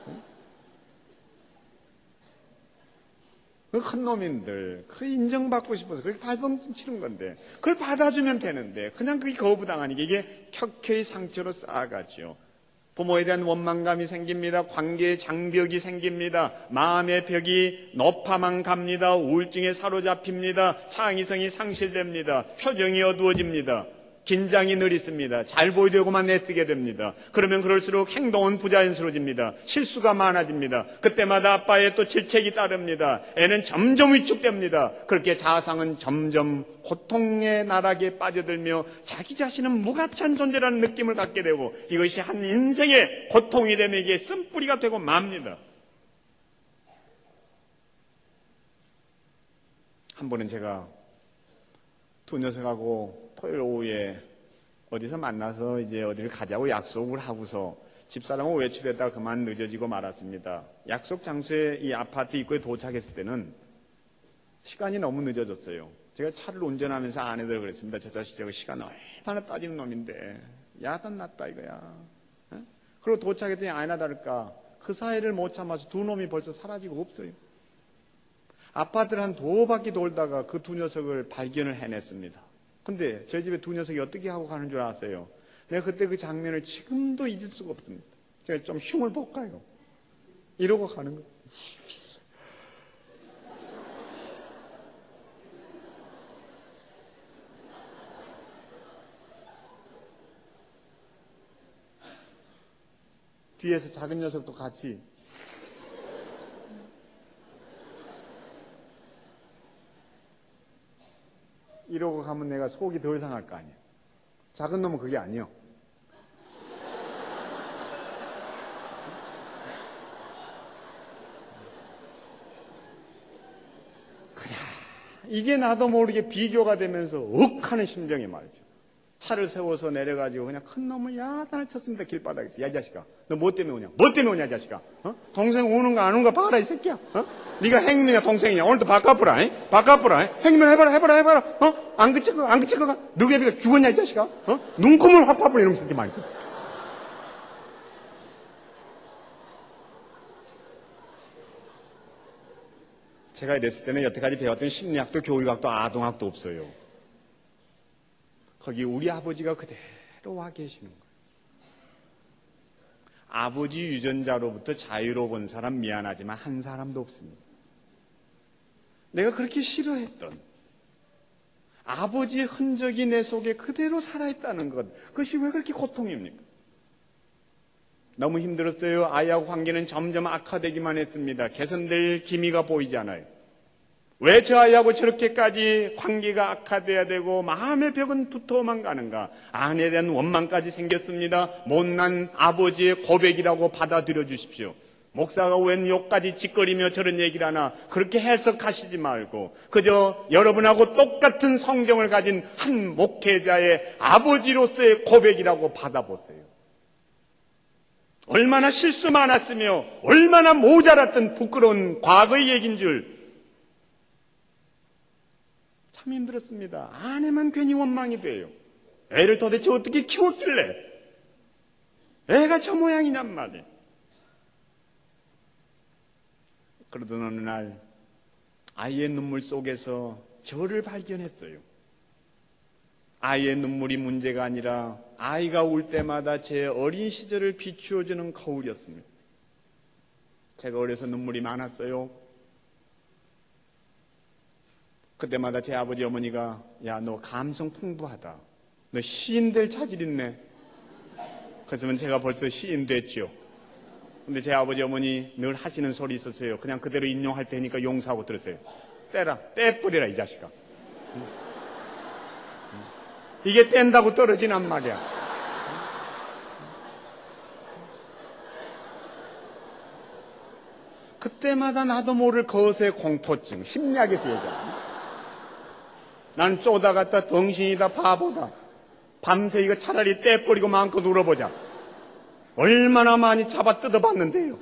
Speaker 1: 그 큰 놈인들, 그 인정받고 싶어서 그렇게 발버둥 치는 건데, 그걸 받아주면 되는데, 그냥 그게 거부당하니까 이게 켜켜이 상처로 쌓아가죠. 부모에 대한 원망감이 생깁니다. 관계의 장벽이 생깁니다. 마음의 벽이 높아만 갑니다. 우울증에 사로잡힙니다. 창의성이 상실됩니다. 표정이 어두워집니다. 긴장이 느릿습니다. 잘 보이려고만 애쓰게 됩니다. 그러면 그럴수록 행동은 부자연스러워집니다. 실수가 많아집니다. 그때마다 아빠의 또 질책이 따릅니다. 애는 점점 위축됩니다. 그렇게 자상은 점점 고통의 나락에 빠져들며 자기 자신은 무가치한 존재라는 느낌을 갖게 되고, 이것이 한 인생의 고통이 되며 이게 쓴뿌리가 되고 맙니다. 한 번은 제가 두 녀석하고 토요일 오후에 어디서 만나서 이제 어디를 가자고 약속을 하고서 집사람은 외출했다가 그만 늦어지고 말았습니다. 약속 장소에 이 아파트 입구에 도착했을 때는 시간이 너무 늦어졌어요. 제가 차를 운전하면서 아내들 그랬습니다. 저 자식 저거 시간 얼마나 따지는 놈인데 야단 났다 이거야. 에? 그리고 도착했더니 아니나 다를까 그 사이를 못 참아서 두 놈이 벌써 사라지고 없어요. 아파트를 한 두 바퀴 돌다가 그 두 녀석을 발견을 해냈습니다. 근데 저희 집에 두 녀석이 어떻게 하고 가는 줄 아세요? 내가 그때 그 장면을 지금도 잊을 수가 없습니다. 제가 좀 흉을 볼까요? 이러고 가는 거예요. 뒤에서 작은 녀석도 같이 이러고 가면 내가 속이 덜 상할 거 아니야. 작은 놈은 그게 아니요. 그래, 이게 나도 모르게 비교가 되면서 억하는 심정이 말이죠. 차를 세워서 내려가지고 그냥 큰 놈을 야단을 쳤습니다. 길바닥에서. 야, 이 자식아, 너 뭐 때문에 오냐? 뭐 때문에 오냐, 이 자식아? 어? 동생 오는 거 안 오는 거 봐라, 이 새끼야. 어? 네가 행님이냐 동생이냐? 오늘도 바꿔보라, 잉? 바꿔보라. 행님 해봐라, 해봐라, 해봐라. 어? 안 그칠 거, 안 그칠 거가? 너가 애비가 죽었냐, 이 자식아? 어? 눈코을 확 파버려, 이놈 새끼 말이죠. 제가 이랬을 때는 여태까지 배웠던 심리학도 교육학도 아동학도 없어요. 거기 우리 아버지가 그대로 와 계시는 거예요. 아버지 유전자로부터 자유로 본 사람 미안하지만 한 사람도 없습니다. 내가 그렇게 싫어했던 아버지의 흔적이 내 속에 그대로 살아있다는 것, 그것이 왜 그렇게 고통입니까? 너무 힘들었어요. 아이하고 관계는 점점 악화되기만 했습니다. 개선될 기미가 보이지 않아요. 왜 저 아이하고 저렇게까지 관계가 악화돼야 되고 마음의 벽은 두터워만 가는가? 아내에 대한 원망까지 생겼습니다. 못난 아버지의 고백이라고 받아들여 주십시오. 목사가 웬 욕까지 짓거리며 저런 얘기를 하나, 그렇게 해석하시지 말고 그저 여러분하고 똑같은 성경을 가진 한 목회자의 아버지로서의 고백이라고 받아보세요. 얼마나 실수 많았으며 얼마나 모자랐던 부끄러운 과거의 얘기인 줄 참 힘들었습니다. 아내만 괜히 원망이 돼요. 애를 도대체 어떻게 키웠길래 애가 저 모양이냔 말이에요. 그러던 어느 날 아이의 눈물 속에서 저를 발견했어요. 아이의 눈물이 문제가 아니라 아이가 울 때마다 제 어린 시절을 비추어주는 거울이었습니다. 제가 어려서 눈물이 많았어요. 그때마다 제 아버지 어머니가 야, 너 감성 풍부하다. 너 시인 될 차질 있네. 그랬으면 제가 벌써 시인 됐죠. 근데 제 아버지 어머니 늘 하시는 소리 있었어요. 그냥 그대로 인용할 테니까 용서하고 들으세요. 떼라, 떼버리라 이 자식아. 이게 뗀다고 떨어지란 말이야. 그때마다 나도 모를 거세 공포증, 심리학에서 얘기합니다. 난 쪼다갔다 덩신이다 바보다. 밤새 이거 차라리 떼버리고 마음껏 울어보자. 얼마나 많이 잡아 뜯어봤는데요.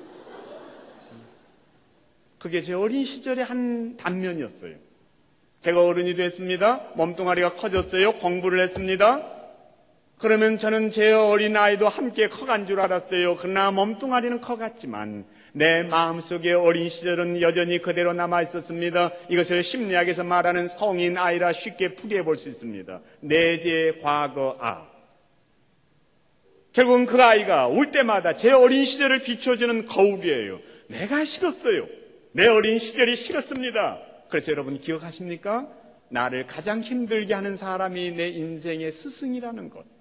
Speaker 1: 그게 제 어린 시절의 한 단면이었어요. 제가 어른이 됐습니다. 몸뚱아리가 커졌어요. 공부를 했습니다. 그러면 저는 제 어린아이도 함께 커간 줄 알았어요. 그러나 몸뚱아리는 커갔지만 내 마음속의 어린 시절은 여전히 그대로 남아있었습니다. 이것을 심리학에서 말하는 성인 아이라 쉽게 풀이해 볼 수 있습니다. 내재 과거 아. 결국은 그 아이가 울 때마다 제 어린 시절을 비춰주는 거울이에요. 내가 싫었어요. 내 어린 시절이 싫었습니다. 그래서 여러분 기억하십니까? 나를 가장 힘들게 하는 사람이 내 인생의 스승이라는 것.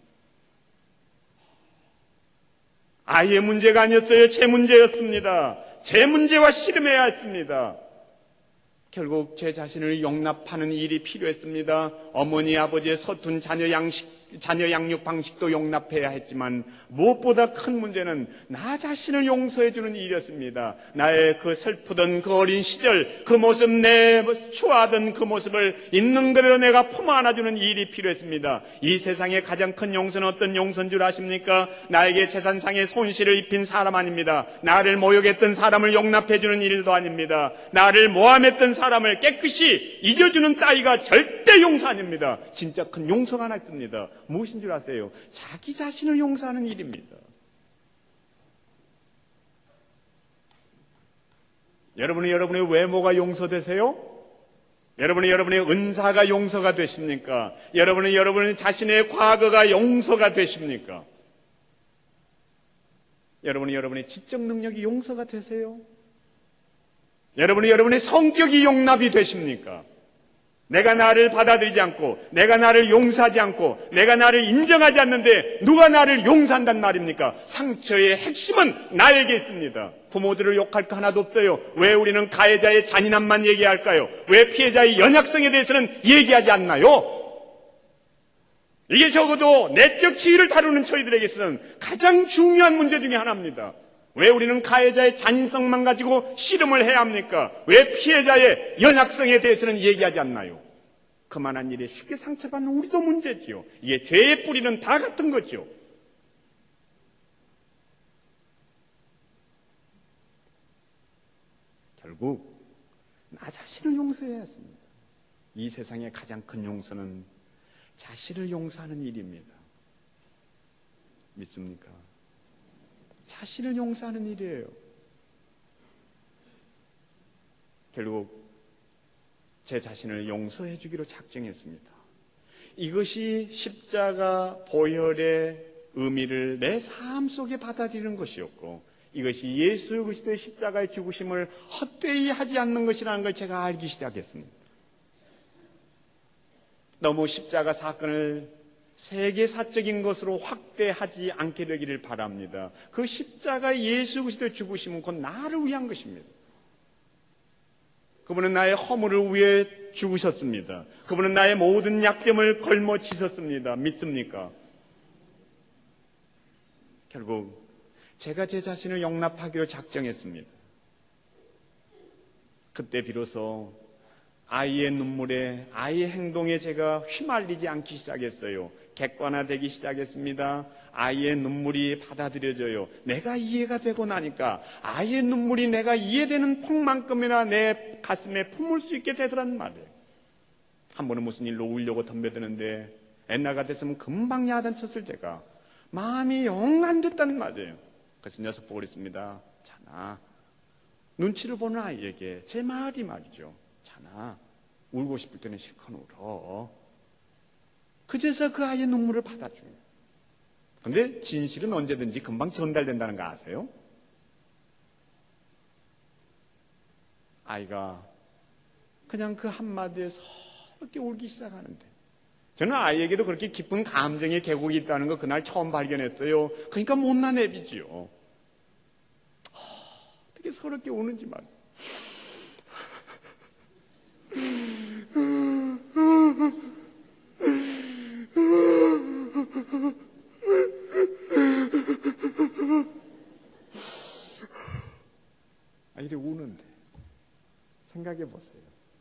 Speaker 1: 아이의 문제가 아니었어요. 제 문제였습니다. 제 문제와 씨름해야 했습니다. 결국 제 자신을 용납하는 일이 필요했습니다. 어머니 아버지의 서툰 자녀 양식, 자녀 양육 방식도 용납해야 했지만 무엇보다 큰 문제는 나 자신을 용서해주는 일이었습니다. 나의 그 슬프던 그 어린 시절, 그 모습, 내 추하던 그 모습을 있는 그대로 내가 품어 안아주는 일이 필요했습니다. 이 세상의 가장 큰 용서는 어떤 용서인 줄 아십니까? 나에게 재산상의 손실을 입힌 사람 아닙니다. 나를 모욕했던 사람을 용납해주는 일도 아닙니다. 나를 모함했던 사람을 깨끗이 잊어주는 따위가 절대 용서 아닙니다. 진짜 큰 용서가 하나 있습니다. 무엇인 줄 아세요? 자기 자신을 용서하는 일입니다. 여러분이 여러분의 외모가 용서되세요? 여러분이 여러분의 은사가 용서가 되십니까? 여러분은 여러분의 자신의 과거가 용서가 되십니까? 여러분이 여러분의 지적 능력이 용서가 되세요? 여러분이 여러분의 성격이 용납이 되십니까? 내가 나를 받아들이지 않고, 내가 나를 용서하지 않고, 내가 나를 인정하지 않는데 누가 나를 용서한단 말입니까? 상처의 핵심은 나에게 있습니다. 부모들을 욕할 거 하나도 없어요. 왜 우리는 가해자의 잔인함만 얘기할까요? 왜 피해자의 연약성에 대해서는 얘기하지 않나요? 이게 적어도 내적 지위를 다루는 저희들에게서는 가장 중요한 문제 중에 하나입니다. 왜 우리는 가해자의 잔인성만 가지고 씨름을 해야 합니까? 왜 피해자의 연약성에 대해서는 얘기하지 않나요? 그만한 일에 쉽게 상처받는 우리도 문제지요. 이게 죄의 뿌리는 다 같은 거죠. 결국 나 자신을 용서해야 했습니다. 이 세상의 가장 큰 용서는 자신을 용서하는 일입니다. 믿습니까? 자신을 용서하는 일이에요. 결국 제 자신을 용서해 주기로 작정했습니다. 이것이 십자가 보혈의 의미를 내 삶 속에 받아들이는 것이었고, 이것이 예수 그리스도의 십자가의 죽으심을 헛되이 하지 않는 것이라는 걸 제가 알기 시작했습니다. 너무 십자가 사건을 세계사적인 것으로 확대하지 않게 되기를 바랍니다. 그 십자가 예수 그리스도의 죽으심은 곧 나를 위한 것입니다. 그분은 나의 허물을 위해 죽으셨습니다. 그분은 나의 모든 약점을 걸머지셨습니다. 믿습니까? 결국 제가 제 자신을 용납하기로 작정했습니다. 그때 비로소 아이의 눈물에, 아이의 행동에 제가 휘말리지 않기 시작했어요. 객관화되기 시작했습니다. 아이의 눈물이 받아들여져요. 내가 이해가 되고 나니까 아이의 눈물이 내가 이해되는 폭만큼이나 내 가슴에 품을 수 있게 되더란 말이에요. 한 번은 무슨 일로 울려고 덤벼드는데 옛날 같았으면 금방 야단쳤을 제가 마음이 영 안 됐단 말이에요. 그래서 녀석 보고 그랬습니다. 자나, 눈치를 보는 아이에게 제 말이 말이죠. 자나, 울고 싶을 때는 실컷 울어. 그제서 그 아이의 눈물을 받아줘요. 근데 진실은 언제든지 금방 전달된다는 거 아세요? 아이가 그냥 그 한마디에 서럽게 울기 시작하는데, 저는 아이에게도 그렇게 깊은 감정의 계곡이 있다는 거 그날 처음 발견했어요. 그러니까 못난 애비지요. 어떻게 서럽게 우는지 말이에요. 아, 이래 우는데 생각해 보세요.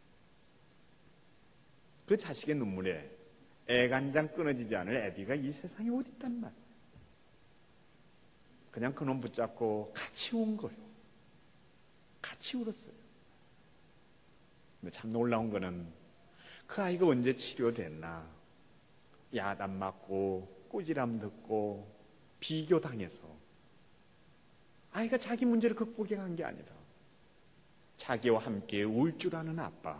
Speaker 1: 그 자식의 눈물에 애간장 끊어지지 않을 애비가 이 세상에 어디 있단 말이에요. 그냥 그놈 붙잡고 같이 운 거예요. 같이 울었어요. 근데 참 놀라운 거는 그 아이가 언제 치료됐나, 야단 맞고 꾸지람 듣고 비교당해서 아이가 자기 문제를 극복한 게 아니라 자기와 함께 울 줄 아는 아빠,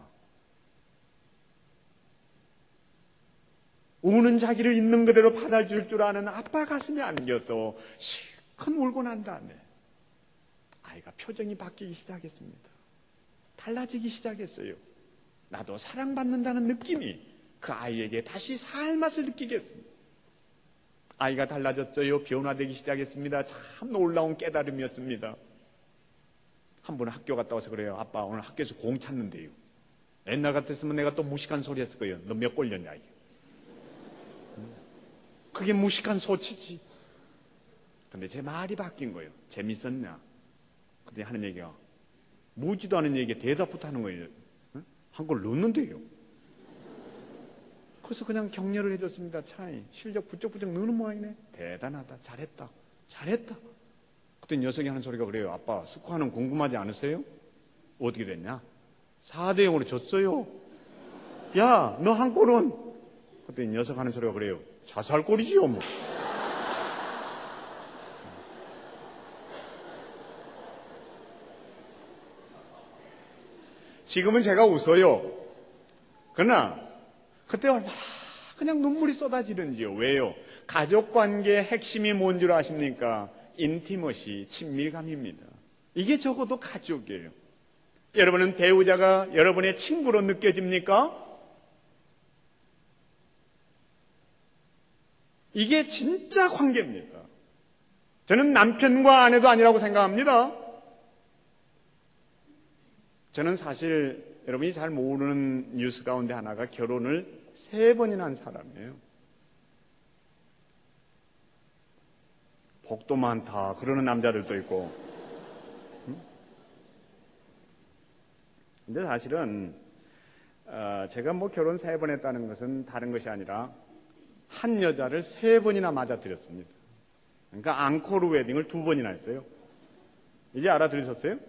Speaker 1: 우는 자기를 있는 그대로 받아줄 줄 아는 아빠 가슴에 안겨서 실컷 울고 난 다음에 아이가 표정이 바뀌기 시작했습니다. 달라지기 시작했어요. 나도 사랑받는다는 느낌이 그 아이에게 다시 살맛을 느끼게 했습니다. 아이가 달라졌어요. 변화되기 시작했습니다. 참 놀라운 깨달음이었습니다. 한 분은 학교 갔다 와서 그래요. 아빠, 오늘 학교에서 공 찾는데요. 옛날 같았으면 내가 또 무식한 소리 했을 거예요. 너 몇 골렸냐 이게. 그게 무식한 소치지. 근데 제 말이 바뀐 거예요. 재밌었냐? 근데 하는 얘기가 묻지도 않은 얘기에 대답부터 하는 거예요. 응? 한 걸 넣는데요. 그래서 그냥 격려를 해줬습니다. 차이 실력 부쩍부쩍 느는 모양이네. 대단하다. 잘했다. 잘했다. 그때 녀석이 하는 소리가 그래요. 아빠, 스코어는 궁금하지 않으세요? 어떻게 됐냐? 사 대 영으로 졌어요. 야, 너 한 골은? 그때 녀석 하는 소리가 그래요. 자살골이지요 뭐. 지금은 제가 웃어요. 그러나 그때 얼마나 그냥 눈물이 쏟아지는지요. 왜요? 가족관계의 핵심이 뭔 줄 아십니까? 인티머시, 친밀감입니다. 이게 적어도 가족이에요. 여러분은 배우자가 여러분의 친구로 느껴집니까? 이게 진짜 관계입니다. 저는 남편과 아내도 아니라고 생각합니다. 저는 사실 여러분이 잘 모르는 뉴스 가운데 하나가 결혼을 세 번이나 한 사람이에요. 복도 많다 그러는 남자들도 있고. 근데 사실은 어, 제가 뭐 결혼 세 번 했다는 것은 다른 것이 아니라 한 여자를 세 번이나 맞아들였습니다. 그러니까 앙코르 웨딩을 두 번이나 했어요. 이제 알아들으셨어요?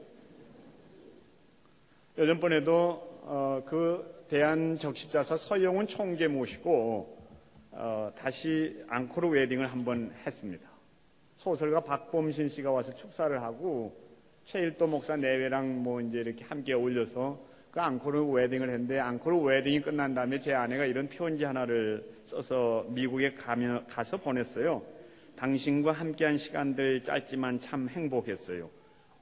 Speaker 1: 요즘번에도 어, 그 대한적십자사 서영훈 총재 모시고 어, 다시 앙코르 웨딩을 한번 했습니다. 소설가 박범신 씨가 와서 축사를 하고 최일도 목사 내외랑 뭐 이제 이렇게 함께 어울려서 그 앙코르 웨딩을 했는데, 앙코르 웨딩이 끝난 다음에 제 아내가 이런 편지 하나를 써서 미국에 가며, 가서 보냈어요. 당신과 함께한 시간들 짧지만 참 행복했어요.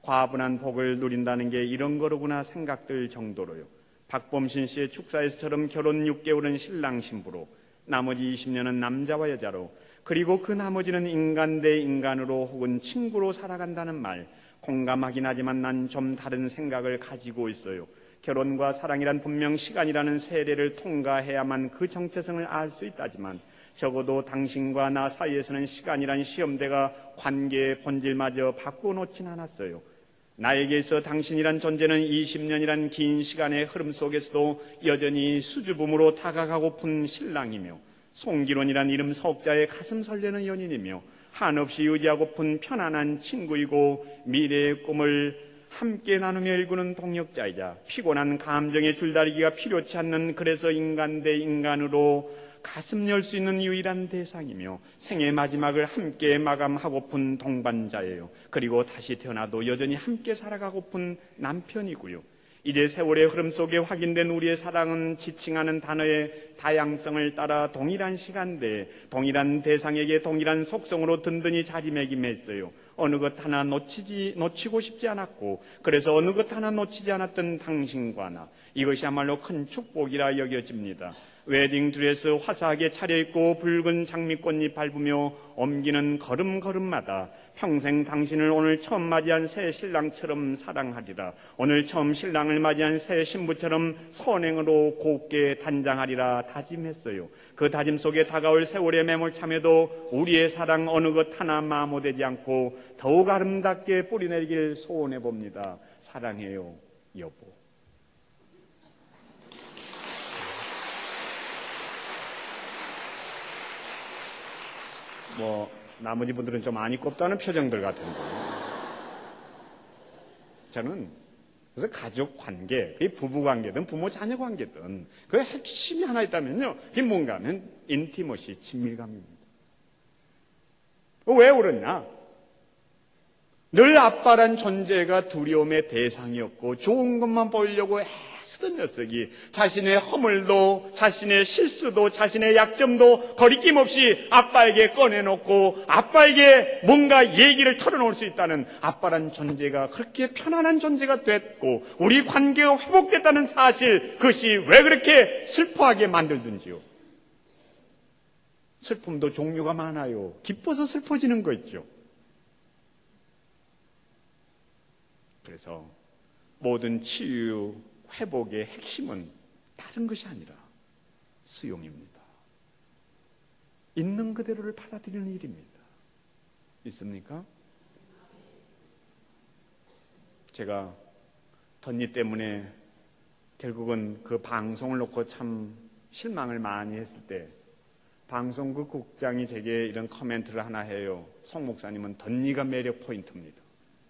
Speaker 1: 과분한 복을 누린다는 게 이런 거로구나 생각들 정도로요. 박범신 씨의 축사에서처럼 결혼 육 개월은 신랑 신부로, 나머지 이십 년은 남자와 여자로, 그리고 그 나머지는 인간 대 인간으로 혹은 친구로 살아간다는 말, 공감하긴 하지만 난 좀 다른 생각을 가지고 있어요. 결혼과 사랑이란 분명 시간이라는 세례를 통과해야만 그 정체성을 알 수 있다지만 적어도 당신과 나 사이에서는 시간이란 시험대가 관계의 본질마저 바꿔놓진 않았어요. 나에게 있어 당신이란 존재는 이십 년이란 긴 시간의 흐름 속에서도 여전히 수줍음으로 다가가고픈 신랑이며, 송기론이란 이름 석자의 가슴 설레는 연인이며, 한없이 의지하고픈 편안한 친구이고, 미래의 꿈을 함께 나누며 일구는 동역자이자 피곤한 감정의 줄다리기가 필요치 않는, 그래서 인간 대 인간으로 가슴 열 수 있는 유일한 대상이며, 생의 마지막을 함께 마감하고픈 동반자예요. 그리고 다시 태어나도 여전히 함께 살아가고픈 남편이고요. 이제 세월의 흐름 속에 확인된 우리의 사랑은 지칭하는 단어의 다양성을 따라 동일한 시간대에 동일한 대상에게 동일한 속성으로 든든히 자리매김했어요. 어느 것 하나 놓치지, 놓치고 싶지 않았고, 그래서 어느 것 하나 놓치지 않았던 당신과 나, 이것이야말로 큰 축복이라 여겨집니다. 웨딩 드레스 화사하게 차려입고 붉은 장미꽃잎 밟으며 옮기는 걸음걸음마다 평생 당신을 오늘 처음 맞이한 새 신랑처럼 사랑하리라. 오늘 처음 신랑을 맞이한 새 신부처럼 선행으로 곱게 단장하리라 다짐했어요. 그 다짐 속에 다가올 세월의 매몰참에도 우리의 사랑 어느 것 하나 마모되지 않고 더욱 아름답게 뿌리내리길 소원해봅니다. 사랑해요, 여보. 뭐 나머지 분들은 좀 많이 꼽다는 표정들 같은데, 저는 그래서 가족 관계, 그게 부부 관계든 부모 자녀 관계든 그 핵심이 하나 있다면요, 그게 뭔가 하면 인티머시, 친밀감입니다. 왜 그러냐? 늘 아빠란 존재가 두려움의 대상이었고 좋은 것만 보려고 애쓰던 녀석이 자신의 허물도 자신의 실수도 자신의 약점도 거리낌 없이 아빠에게 꺼내놓고 아빠에게 뭔가 얘기를 털어놓을 수 있다는 아빠란 존재가 그렇게 편안한 존재가 됐고 우리 관계가 회복됐다는 사실, 그것이 왜 그렇게 슬퍼하게 만들든지요. 슬픔도 종류가 많아요. 기뻐서 슬퍼지는 거 있죠. 그래서 모든 치유, 회복의 핵심은 다른 것이 아니라 수용입니다. 있는 그대로를 받아들이는 일입니다. 있습니까? 제가 덧니 때문에 결국은 그 방송을 놓고 참 실망을 많이 했을 때 방송국 국장이 제게 이런 코멘트를 하나 해요. 송 목사님은 덧니가 매력 포인트입니다.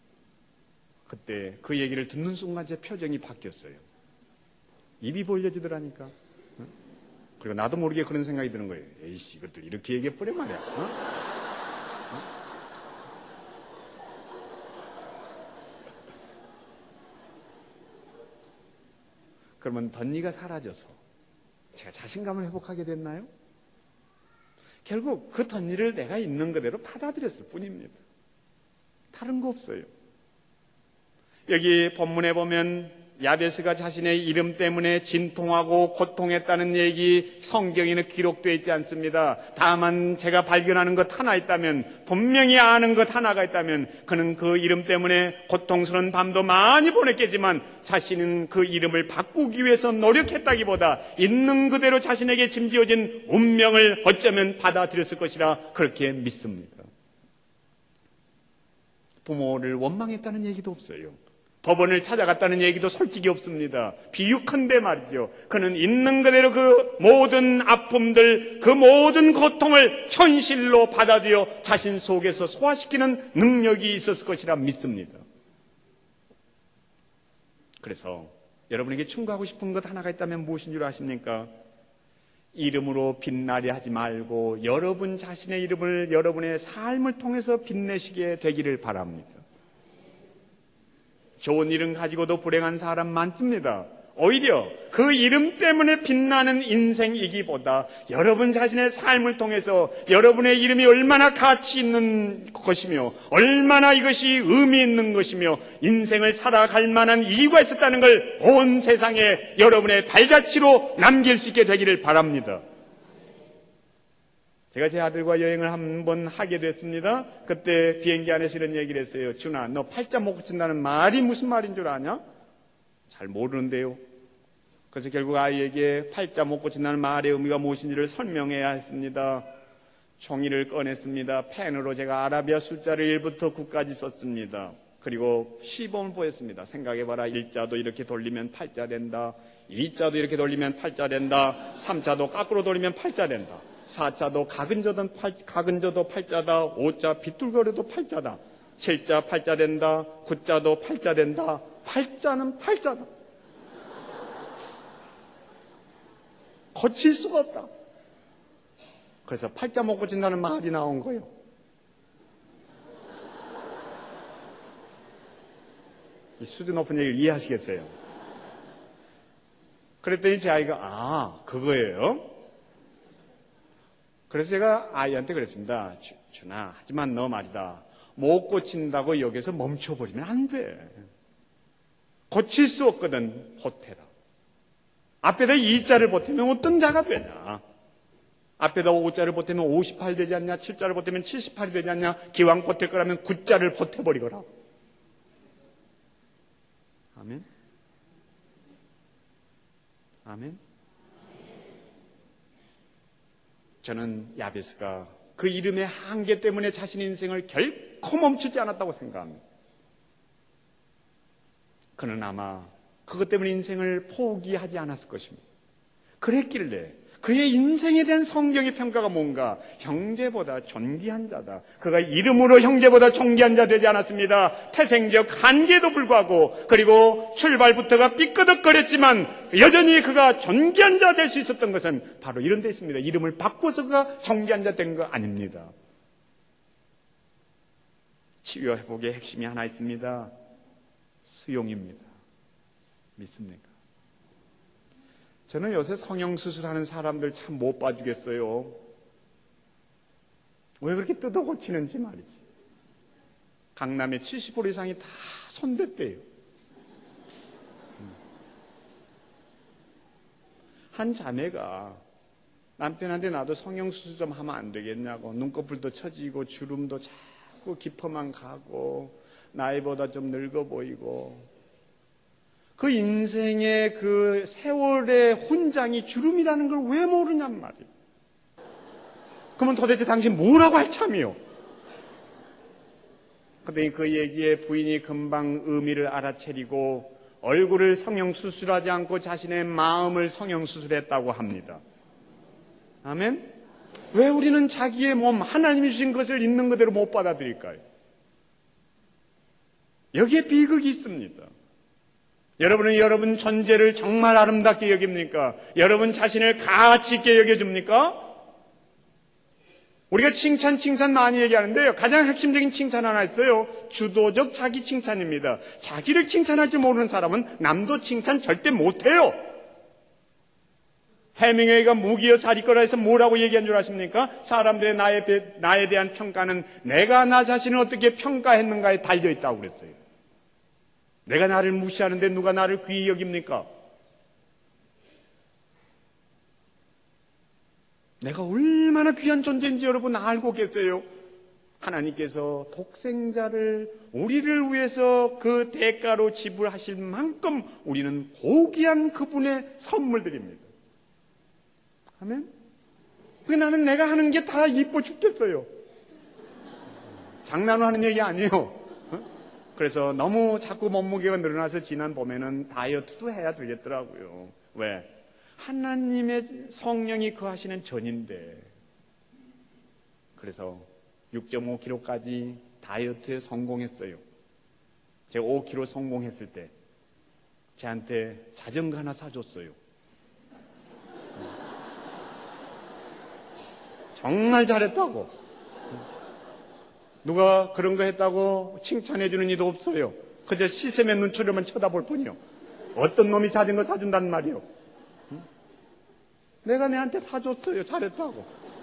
Speaker 1: 그때 그 얘기를 듣는 순간 제 표정이 바뀌었어요. 입이 벌려지더라니까. 그리고 나도 모르게 그런 생각이 드는 거예요. 에이씨, 이것들 이렇게 얘기해버려 말이야. 어? 어? 그러면 덧니가 사라져서 제가 자신감을 회복하게 됐나요? 결국 그 덧일을 내가 있는 그대로 받아들였을 뿐입니다. 다른 거 없어요. 여기 본문에 보면 야베스가 자신의 이름 때문에 진통하고 고통했다는 얘기 성경에는 기록되어 있지 않습니다. 다만 제가 발견하는 것 하나 있다면, 분명히 아는 것 하나가 있다면, 그는 그 이름 때문에 고통스러운 밤도 많이 보냈겠지만 자신은 그 이름을 바꾸기 위해서 노력했다기보다 있는 그대로 자신에게 짐지어진 운명을 어쩌면 받아들였을 것이라 그렇게 믿습니다. 부모를 원망했다는 얘기도 없어요. 법원을 찾아갔다는 얘기도 솔직히 없습니다. 비유컨대 말이죠. 그는 있는 그대로 그 모든 아픔들, 그 모든 고통을 현실로 받아들여 자신 속에서 소화시키는 능력이 있었을 것이라 믿습니다. 그래서 여러분에게 충고하고 싶은 것 하나가 있다면 무엇인 줄 아십니까? 이름으로 빛나게 하지 말고 여러분 자신의 이름을 여러분의 삶을 통해서 빛내시게 되기를 바랍니다. 좋은 이름 가지고도 불행한 사람 많습니다. 오히려 그 이름 때문에 빛나는 인생이기보다 여러분 자신의 삶을 통해서 여러분의 이름이 얼마나 가치 있는 것이며 얼마나 이것이 의미 있는 것이며 인생을 살아갈 만한 이유가 있었다는 걸 온 세상에 여러분의 발자취로 남길 수 있게 되기를 바랍니다. 제가 제 아들과 여행을 한번 하게 됐습니다. 그때 비행기 안에서 이런 얘기를 했어요. 준아, 너 팔자 못 고친다는 말이 무슨 말인 줄 아냐? 잘 모르는데요. 그래서 결국 아이에게 팔자 못 고친다는 말의 의미가 무엇인지를 설명해야 했습니다. 종이를 꺼냈습니다. 펜으로 제가 아라비아 숫자를 일부터 구까지 썼습니다. 그리고 시범을 보였습니다. 생각해봐라. 일자도 이렇게 돌리면 팔자 된다. 이자도 이렇게 돌리면 팔자 된다. 삼자도 거꾸로 돌리면 팔자 된다. 사자도 가근저도 팔, 가근저도 팔자다. 오자 비뚤거려도 팔자다. 칠자 팔자 된다. 구자도 팔자 된다. 팔자는 팔자다. 고칠 수가 없다. 그래서 팔자 못 고친다는 말이 나온 거예요. 이 수준 높은 얘기를 이해하시겠어요? 그랬더니 제 아이가 아 그거예요? 그래서 제가 아이한테 그랬습니다. 준아, 하지만 너 말이다. 못 고친다고 여기서 멈춰버리면 안 돼. 고칠 수 없거든. 보태라. 앞에다 이자를 보태면 어떤 자가 되냐? 앞에다 오자를 보태면 오십팔 되지 않냐? 칠자를 보태면 칠십팔이 되지 않냐? 기왕 보탤 거라면 구자를 보태버리거라. 아멘. 아멘. 저는 야베스가 그 이름의 한계 때문에 자신의 인생을 결코 멈추지 않았다고 생각합니다. 그는 아마 그것 때문에 인생을 포기하지 않았을 것입니다. 그랬길래 그의 인생에 대한 성경의 평가가 뭔가 형제보다 존귀한 자다. 그가 이름으로 형제보다 존귀한 자 되지 않았습니다. 태생적 한계에도 불구하고 그리고 출발부터가 삐끄덕거렸지만 여전히 그가 존귀한 자 될 수 있었던 것은 바로 이런 데 있습니다. 이름을 바꿔서 그가 존귀한 자 된 거 아닙니다. 치유 회복의 핵심이 하나 있습니다. 수용입니다. 믿습니까? 저는 요새 성형수술하는 사람들 참 못 봐주겠어요. 왜 그렇게 뜯어 고치는지 말이지. 강남에 칠십 불 이상이 다 손댔대요. 한 자매가 남편한테 나도 성형수술 좀 하면 안 되겠냐고. 눈꺼풀도 처지고 주름도 자꾸 깊어만 가고 나이보다 좀 늙어 보이고 그 인생의 그 세월의 훈장이 주름이라는 걸 왜 모르냔 말이에요. 그러면 도대체 당신 뭐라고 할 참이요? 그랬더니 그 얘기에 부인이 금방 의미를 알아채리고 얼굴을 성형수술하지 않고 자신의 마음을 성형수술했다고 합니다. 아멘? 왜 우리는 자기의 몸, 하나님이 주신 것을 있는 그대로 못 받아들일까요? 여기에 비극이 있습니다. 여러분은 여러분 존재를 정말 아름답게 여깁니까? 여러분 자신을 가치 있게 여겨줍니까? 우리가 칭찬 칭찬 많이 얘기하는데요. 가장 핵심적인 칭찬 하나 있어요. 주도적 자기 칭찬입니다. 자기를 칭찬할 줄 모르는 사람은 남도 칭찬 절대 못해요. 해밍웨이가 무기여 살이거라 해서 뭐라고 얘기한 줄 아십니까? 사람들의 나에, 나에 대한 평가는 내가 나 자신을 어떻게 평가했는가에 달려있다고 그랬어요. 내가 나를 무시하는데 누가 나를 귀히 여깁니까? 내가 얼마나 귀한 존재인지 여러분 알고 계세요? 하나님께서 독생자를 우리를 위해서 그 대가로 지불하실 만큼 우리는 고귀한 그분의 선물들입니다. 아멘? 그 나는 내가 하는 게 다 이뻐 죽겠어요. 장난으로 하는 얘기 아니에요. 그래서 너무 자꾸 몸무게가 늘어나서 지난 봄에는 다이어트도 해야 되겠더라고요. 왜? 하나님의 성령이 거하시는 전인데. 그래서 육 점 오 킬로그램까지 다이어트에 성공했어요. 제가 오 킬로그램 성공했을 때 저한테 자전거 하나 사줬어요. 정말 잘했다고. 누가 그런 거 했다고 칭찬해 주는 이도 없어요. 그저 시샘의 눈초리만 쳐다볼 뿐이요. 어떤 놈이 자전거 사준단 말이요. 내가 내한테 사줬어요. 잘했다고.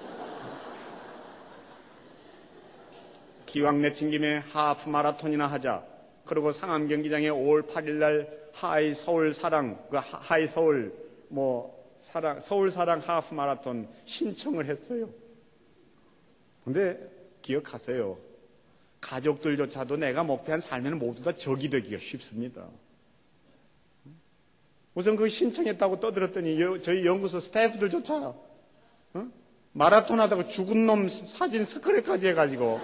Speaker 1: 기왕 내친 김에 하프 마라톤이나 하자. 그리고 상암 경기장에 오월 팔일 날 하이 서울 사랑, 그 하이 서울 뭐 사랑, 서울 사랑 하프 마라톤 신청을 했어요. 근데 기억하세요. 가족들조차도 내가 목표한 삶에는 모두 다 적이 되기가 쉽습니다. 우선 그 신청했다고 떠들었더니 여, 저희 연구소 스태프들조차 어? 마라톤 하다가 죽은 놈 사진 스크랩까지 해가지고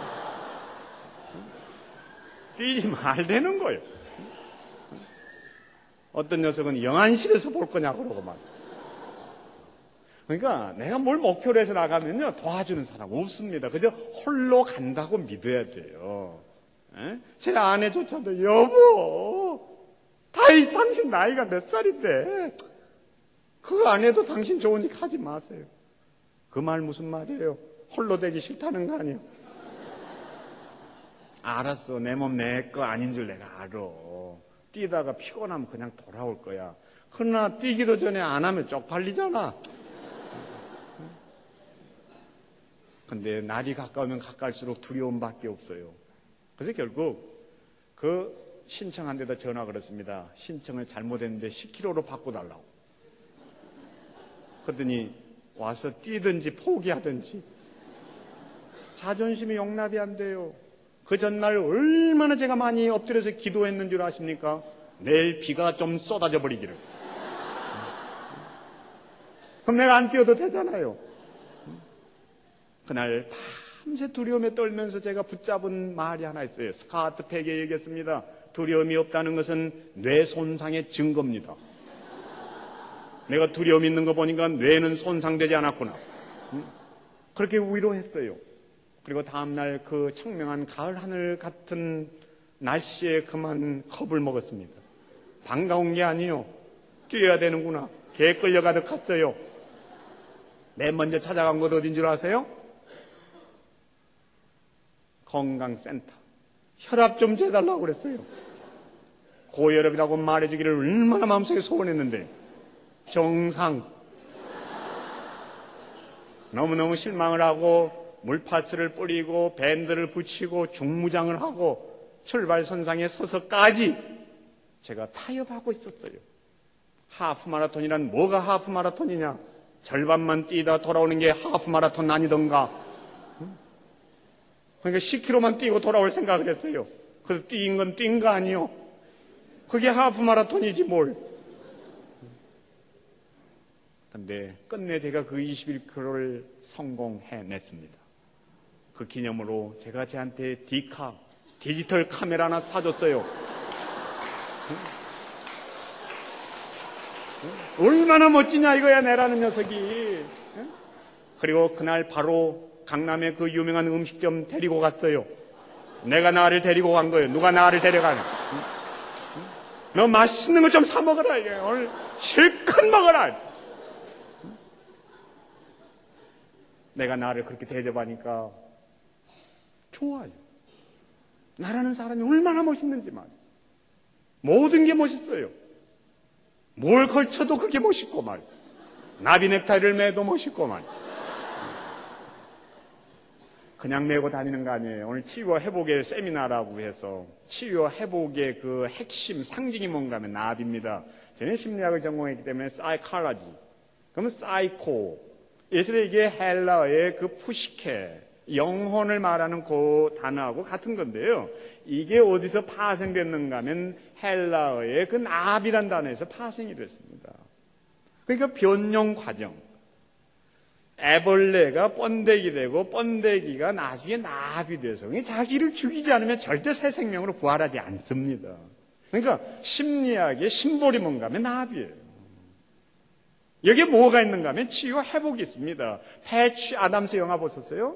Speaker 1: 뛰지 말되는 거예요. 어떤 녀석은 영안실에서 볼 거냐고 그러고 막. 그러니까 내가 뭘 목표로 해서 나가면요 도와주는 사람 없습니다. 그저 홀로 간다고 믿어야 돼요. 에? 제 아내조차도 여보 다이 당신 나이가 몇 살인데 그거 안 해도 당신 좋으니까 하지 마세요. 그 말 무슨 말이에요? 홀로 되기 싫다는 거 아니에요? 알았어. 내 몸 내 거 아닌 줄 내가 알아. 뛰다가 피곤하면 그냥 돌아올 거야. 그러나 뛰기도 전에 안 하면 쪽팔리잖아. 근데 날이 가까우면 가까울수록 두려움밖에 없어요. 그래서 결국 그 신청한 데다 전화 걸었습니다. 신청을 잘못했는데 십 킬로그램로 바꿔달라고. 그랬더니 와서 뛰든지 포기하든지. 자존심이 용납이 안 돼요. 그 전날 얼마나 제가 많이 엎드려서 기도했는 줄 아십니까? 내일 비가 좀 쏟아져 버리기를. 그럼 내가 안 뛰어도 되잖아요. 그날 밤새 두려움에 떨면서 제가 붙잡은 말이 하나 있어요. 스카트 팩에 얘기했습니다. 두려움이 없다는 것은 뇌 손상의 증거입니다. 내가 두려움 있는 거 보니까 뇌는 손상되지 않았구나. 그렇게 위로했어요. 그리고 다음날 그 청명한 가을 하늘 같은 날씨에 그만 컵을 먹었습니다. 반가운 게 아니요. 뛰어야 되는구나. 개 끌려가듯 갔어요. 맨 먼저 찾아간 곳 어딘 줄 아세요? 건강센터. 혈압 좀 재달라고 그랬어요. 고혈압이라고 말해주기를 얼마나 마음속에 소원했는데 정상. 너무너무 실망을 하고 물파스를 뿌리고 밴드를 붙이고 중무장을 하고 출발선상에 서서까지 제가 타협하고 있었어요. 하프마라톤이란 뭐가 하프마라톤이냐? 절반만 뛰다 돌아오는 게 하프마라톤 아니던가? 그러니까 십 킬로그램만 뛰고 돌아올 생각을 했어요. 그래서 뛴 건 뛴 거 아니요. 그게 하프마라톤이지 뭘. 근데 끝내 제가 그 이십일 킬로미터를 성공해냈습니다. 그 기념으로 제가 쟤한테 디카, 디지털 카메라 하나 사줬어요. 얼마나 멋지냐 이거야 내라는 녀석이. 그리고 그날 바로 강남의 그 유명한 음식점 데리고 갔어요. 내가 나를 데리고 간 거예요. 누가 나를 데려가냐. 너 맛있는 거 좀 사 먹어라. 이게 오늘 실컷 먹어라. 내가 나를 그렇게 대접하니까 좋아요. 나라는 사람이 얼마나 멋있는지 말이죠. 모든 게 멋있어요. 뭘 걸쳐도 그게 멋있고 말이죠. 나비 넥타이를 매도 멋있고만. 그냥 메고 다니는 거 아니에요. 오늘 치유와 회복의 세미나라고 해서 치유와 회복의 그 핵심 상징이 뭔가 하면 나비입니다. 저는 심리학을 전공했기 때문에 사이콜로지. 그러면 사이코. 예전에 이게 헬라어의 그 푸시케, 영혼을 말하는 그 단어하고 같은 건데요. 이게 어디서 파생됐는가 하면 헬라어의 그 나비란 단어에서 파생이 됐습니다. 그러니까 변종 과정. 애벌레가 번데기 되고 번데기가 나중에 나비 돼서 자기를 죽이지 않으면 절대 새 생명으로 부활하지 않습니다. 그러니까 심리학의 심볼이 뭔가 하면 나비예요. 여기에 뭐가 있는가 하면 치유와 회복이 있습니다. 패치 아담스 영화 보셨어요?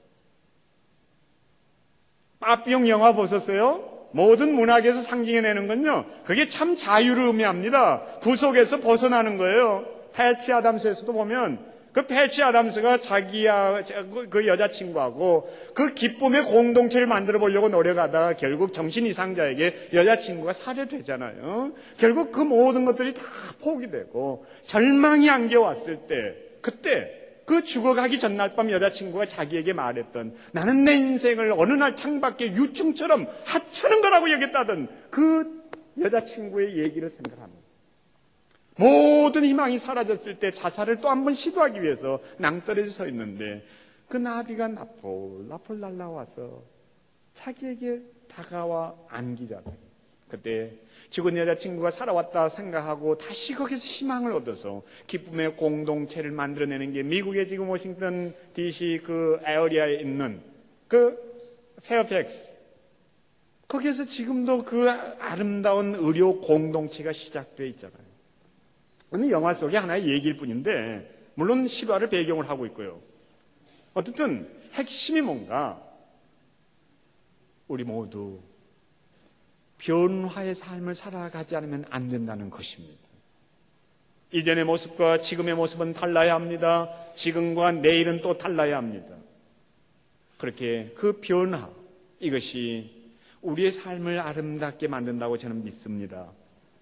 Speaker 1: 빠삐용 영화 보셨어요? 모든 문학에서 상징해내는 건요, 그게 참 자유를 의미합니다. 구속에서 벗어나는 거예요. 패치 아담스에서도 보면 그 패치 아담스가 자기야 그 여자친구하고 그 기쁨의 공동체를 만들어 보려고 노력하다가 결국 정신 이상자에게 여자친구가 살해되잖아요. 결국 그 모든 것들이 다 포기되고 절망이 안겨왔을 때, 그때 그 죽어가기 전날 밤 여자친구가 자기에게 말했던, 나는 내 인생을 어느 날 창밖에 유충처럼 하찮은 거라고 여겼다던 그 여자친구의 얘기를 생각합니다. 모든 희망이 사라졌을 때 자살을 또 한 번 시도하기 위해서 낭떠러지 서 있는데 그 나비가 나폴 나폴 날라와서 자기에게 다가와 안기잖아요. 그때 죽은 여자친구가 살아왔다 생각하고 다시 거기서 희망을 얻어서 기쁨의 공동체를 만들어내는 게 미국의 지금 워싱턴 디씨 그 에어리아에 있는 그 페어팩스, 거기에서 지금도 그 아름다운 의료 공동체가 시작되어 있잖아요. 근데 영화 속에 하나의 얘기일 뿐인데, 물론 실화를 배경을 하고 있고요. 어쨌든 핵심이 뭔가, 우리 모두 변화의 삶을 살아가지 않으면 안 된다는 것입니다. 이전의 모습과 지금의 모습은 달라야 합니다. 지금과 내일은 또 달라야 합니다. 그렇게 그 변화, 이것이 우리의 삶을 아름답게 만든다고 저는 믿습니다.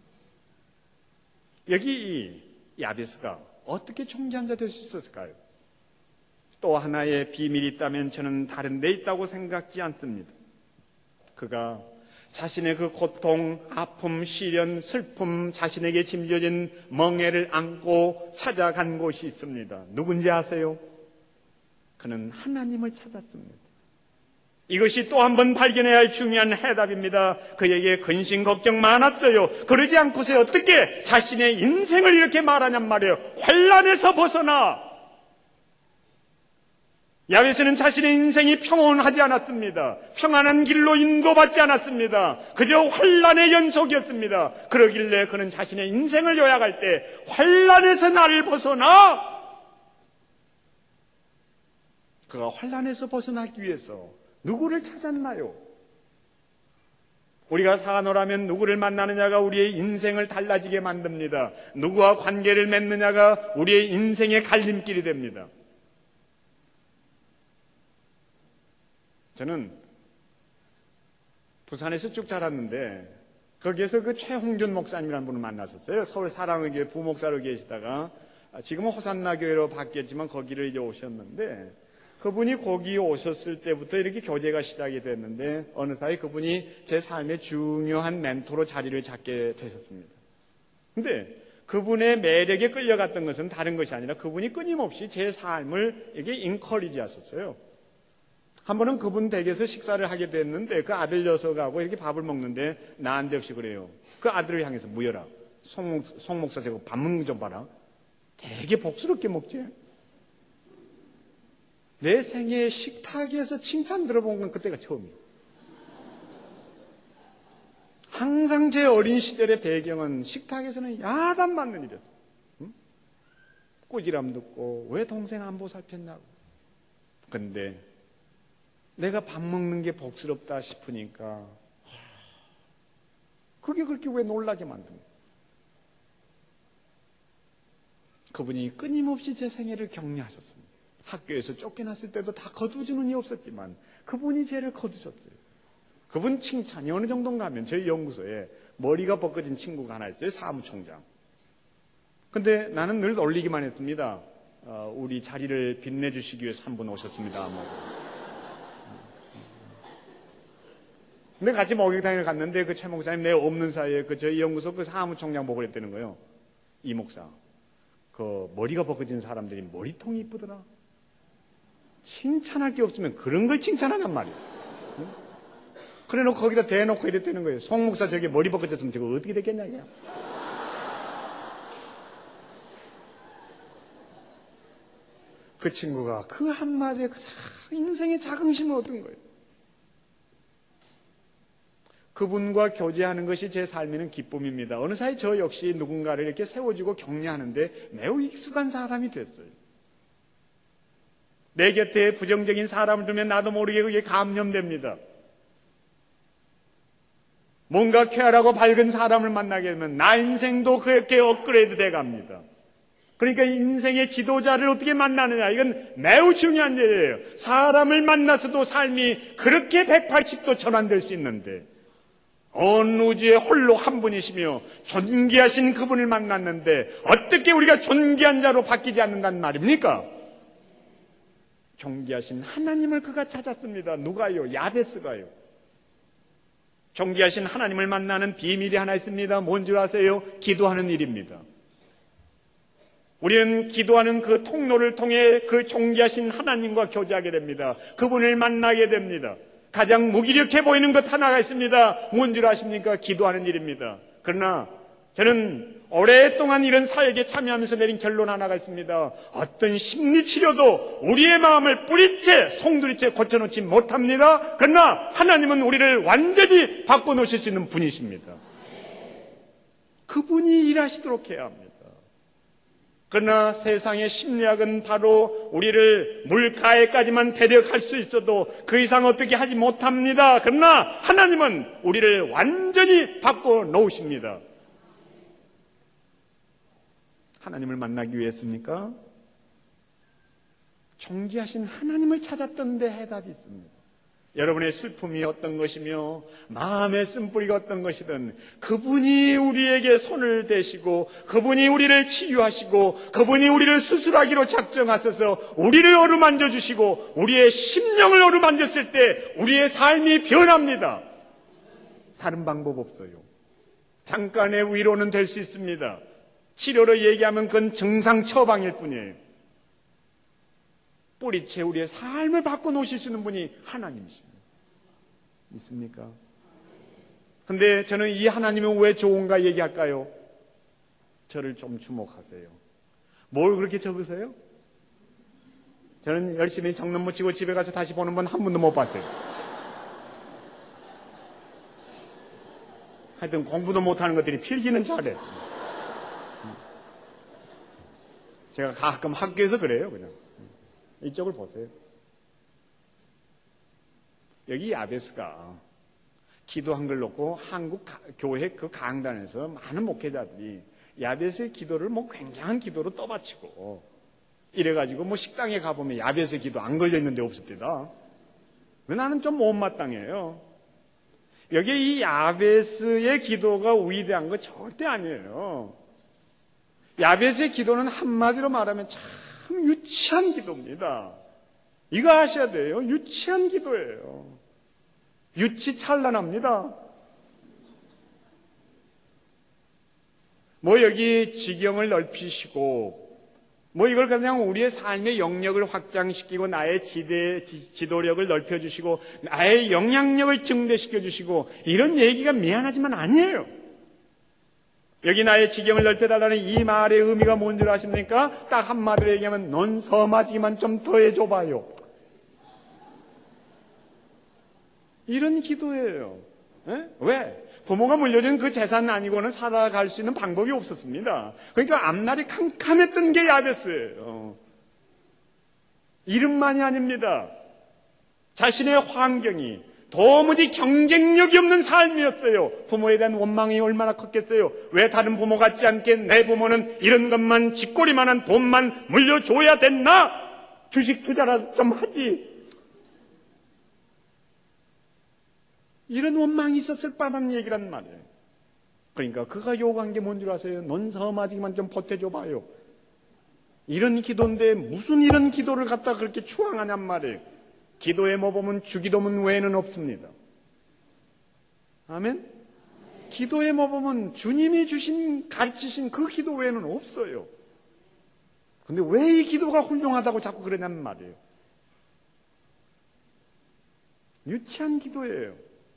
Speaker 1: 여기 이 야베스가 어떻게 총재한 자 될 수 있었을까요? 또 하나의 비밀이 있다면 저는 다른 데 있다고 생각지 않습니다. 그가 자신의 그 고통, 아픔, 시련, 슬픔, 자신에게 짐져진 멍에를 안고 찾아간 곳이 있습니다. 누군지 아세요? 그는 하나님을 찾았습니다. 이것이 또 한 번 발견해야 할 중요한 해답입니다. 그에게 근심 걱정 많았어요. 그러지 않고서 어떻게 자신의 인생을 이렇게 말하냔 말이에요. 환난에서 벗어나. 야베스는 자신의 인생이 평온하지 않았습니다. 평안한 길로 인도받지 않았습니다. 그저 환난의 연속이었습니다. 그러길래 그는 자신의 인생을 요약할 때 환난에서 나를 벗어나. 그가 환난에서 벗어나기 위해서 누구를 찾았나요? 우리가 사노라면 누구를 만나느냐가 우리의 인생을 달라지게 만듭니다. 누구와 관계를 맺느냐가 우리의 인생의 갈림길이 됩니다. 저는 부산에서 쭉 자랐는데 거기에서 그 최홍준 목사님이라는 분을 만났었어요. 서울 사랑의교회 부목사로 계시다가 지금은 호산나 교회로 바뀌었지만 거기를 이제 오셨는데, 그분이 거기 오셨을 때부터 이렇게 교제가 시작이 됐는데 어느 사이 그분이 제 삶의 중요한 멘토로 자리를 잡게 되셨습니다. 근데 그분의 매력에 끌려갔던 것은 다른 것이 아니라 그분이 끊임없이 제 삶을 이렇게 인커리지 하셨어요. 한 번은 그분 댁에서 식사를 하게 됐는데 그 아들 녀석하고 이렇게 밥을 먹는데 난데없이 그래요. 그 아들을 향해서 무여라. 송, 송 목사 저거 밥 먹는 거 좀 봐라. 되게 복스럽게 먹지. 내 생애 식탁에서 칭찬 들어본 건 그때가 처음이에요. 항상 제 어린 시절의 배경은 식탁에서는 야단 맞는 일이었어요. 응? 꾸지람 듣고 왜 동생 안 보살폈냐고. 근데 내가 밥 먹는 게 복스럽다 싶으니까 그게 그렇게 왜 놀라게 만듭니까? 그분이 끊임없이 제 생애를 격려하셨습니다. 학교에서 쫓겨났을 때도 다 거두주는 이 없었지만 그분이 죄를 거두셨어요. 그분 칭찬이 어느 정도인가 하면 저희 연구소에 머리가 벗겨진 친구가 하나 있어요. 사무총장. 근데 나는 늘 놀리기만 했습니다. 어, 우리 자리를 빛내주시기 위해서 한 분 오셨습니다. 뭐. 근데 같이 목욕탕에 갔는데 그 최 목사님 내 없는 사이에 그 저희 연구소 그 사무총장 보고 그랬다는 거예요. 이 목사. 그 머리가 벗겨진 사람들이 머리통이 이쁘더라. 칭찬할 게 없으면 그런 걸 칭찬하냔 말이야. 응? 그래 놓고 거기다 대놓고 이랬다는 거예요. 송 목사 저게 머리 벗겨졌으면 저거 어떻게 됐겠냐, 이게. 그 친구가 그 한마디에 그 인생의 자긍심을 얻은 거예요. 그분과 교제하는 것이 제 삶에는 기쁨입니다. 어느 사이 저 역시 누군가를 이렇게 세워주고 격려하는데 매우 익숙한 사람이 됐어요. 내 곁에 부정적인 사람을 두면 나도 모르게 그게 감염됩니다. 뭔가 쾌활하고 밝은 사람을 만나게 되면 나 인생도 그렇게 업그레이드 돼 갑니다. 그러니까 인생의 지도자를 어떻게 만나느냐, 이건 매우 중요한 일이에요. 사람을 만나서도 삶이 그렇게 백팔십 도 전환될 수 있는데 온 우주에 홀로 한 분이시며 존귀하신 그분을 만났는데 어떻게 우리가 존귀한 자로 바뀌지 않는다는 말입니까? 존귀하신 하나님을 그가 찾았습니다. 누가요? 야베스가요. 존귀하신 하나님을 만나는 비밀이 하나 있습니다. 뭔 줄 아세요? 기도하는 일입니다. 우리는 기도하는 그 통로를 통해 그 존귀하신 하나님과 교제하게 됩니다. 그분을 만나게 됩니다. 가장 무기력해 보이는 것 하나가 있습니다. 뭔 줄 아십니까? 기도하는 일입니다. 그러나 저는 오랫동안 이런 사역에 참여하면서 내린 결론 하나가 있습니다. 어떤 심리치료도 우리의 마음을 뿌리채 송두리째 고쳐놓지 못합니다. 그러나 하나님은 우리를 완전히 바꿔놓으실 수 있는 분이십니다. 그분이 일하시도록 해야 합니다. 그러나 세상의 심리학은 바로 우리를 물가에까지만 데려갈 수 있어도 그 이상 어떻게 하지 못합니다. 그러나 하나님은 우리를 완전히 바꿔놓으십니다. 하나님을 만나기 위해서입니까? 존귀하신 하나님을 찾았던데 해답이 있습니다. 여러분의 슬픔이 어떤 것이며 마음의 쓴뿌리가 어떤 것이든 그분이 우리에게 손을 대시고 그분이 우리를 치유하시고 그분이 우리를 수술하기로 작정하셔서 우리를 어루만져 주시고 우리의 심령을 어루만졌을 때 우리의 삶이 변합니다. 다른 방법 없어요. 잠깐의 위로는 될 수 있습니다. 치료로 얘기하면 그건 증상 처방일 뿐이에요. 뿌리채 우리의 삶을 바꿔놓으실 수 있는 분이 하나님이십니다. 믿습니까? 근데 저는 이 하나님은 왜 좋은가 얘기할까요? 저를 좀 주목하세요. 뭘 그렇게 적으세요? 저는 열심히 정론 묻히고 집에 가서 다시 보는 분 한 분도 못 봤어요. 하여튼 공부도 못하는 것들이 필기는 잘해. 제가 가끔 학교에서 그래요. 그냥 이쪽을 보세요. 여기 야베스가 기도한 걸 놓고 한국 교회 그 강단에서 많은 목회자들이 야베스의 기도를 뭐 굉장한 기도로 떠받치고 이래가지고 뭐 식당에 가보면 야베스의 기도 안 걸려있는 데 없습니다. 나는 좀 못마땅해요. 여기 이 야베스의 기도가 위대한 거 절대 아니에요. 야베스의 기도는 한마디로 말하면 참 유치한 기도입니다. 이거 아셔야 돼요. 유치한 기도예요. 유치찬란합니다. 뭐 여기 지경을 넓히시고 뭐 이걸 그냥 우리의 삶의 영역을 확장시키고 나의 지대, 지, 지도력을 넓혀주시고 나의 영향력을 증대시켜주시고 이런 얘기가 미안하지만 아니에요. 여기 나의 지경을 넓혀달라는 이 말의 의미가 뭔 줄 아십니까? 딱 한마디로 얘기하면 넌 섬아지기만 좀 더해줘봐요. 이런 기도예요. 에? 왜? 부모가 물려준 그 재산 아니고는 살아갈 수 있는 방법이 없었습니다. 그러니까 앞날이 캄캄했던 게 야베스예요. 이름만이 아닙니다. 자신의 환경이 도무지 경쟁력이 없는 삶이었어요. 부모에 대한 원망이 얼마나 컸겠어요. 왜 다른 부모 같지 않게 내 부모는 이런 것만 쥐꼬리만한 돈만 물려줘야 됐나? 주식 투자라도 좀 하지. 이런 원망이 있었을 뻔한 얘기란 말이에요. 그러니까 그가 요구한 게 뭔 줄 아세요? 넌 섬아지기만 좀 보태줘 봐요. 이런 기도인데 무슨 이런 기도를 갖다 그렇게 추앙하냔 말이에요. 기도의 모범은 주기도문 외에는 없습니다. 아멘? 기도의 모범은 주님이 주신, 가르치신 그 기도 외에는 없어요. 근데 왜 이 기도가 훌륭하다고 자꾸 그러냐는 말이에요. 유치한 기도예요.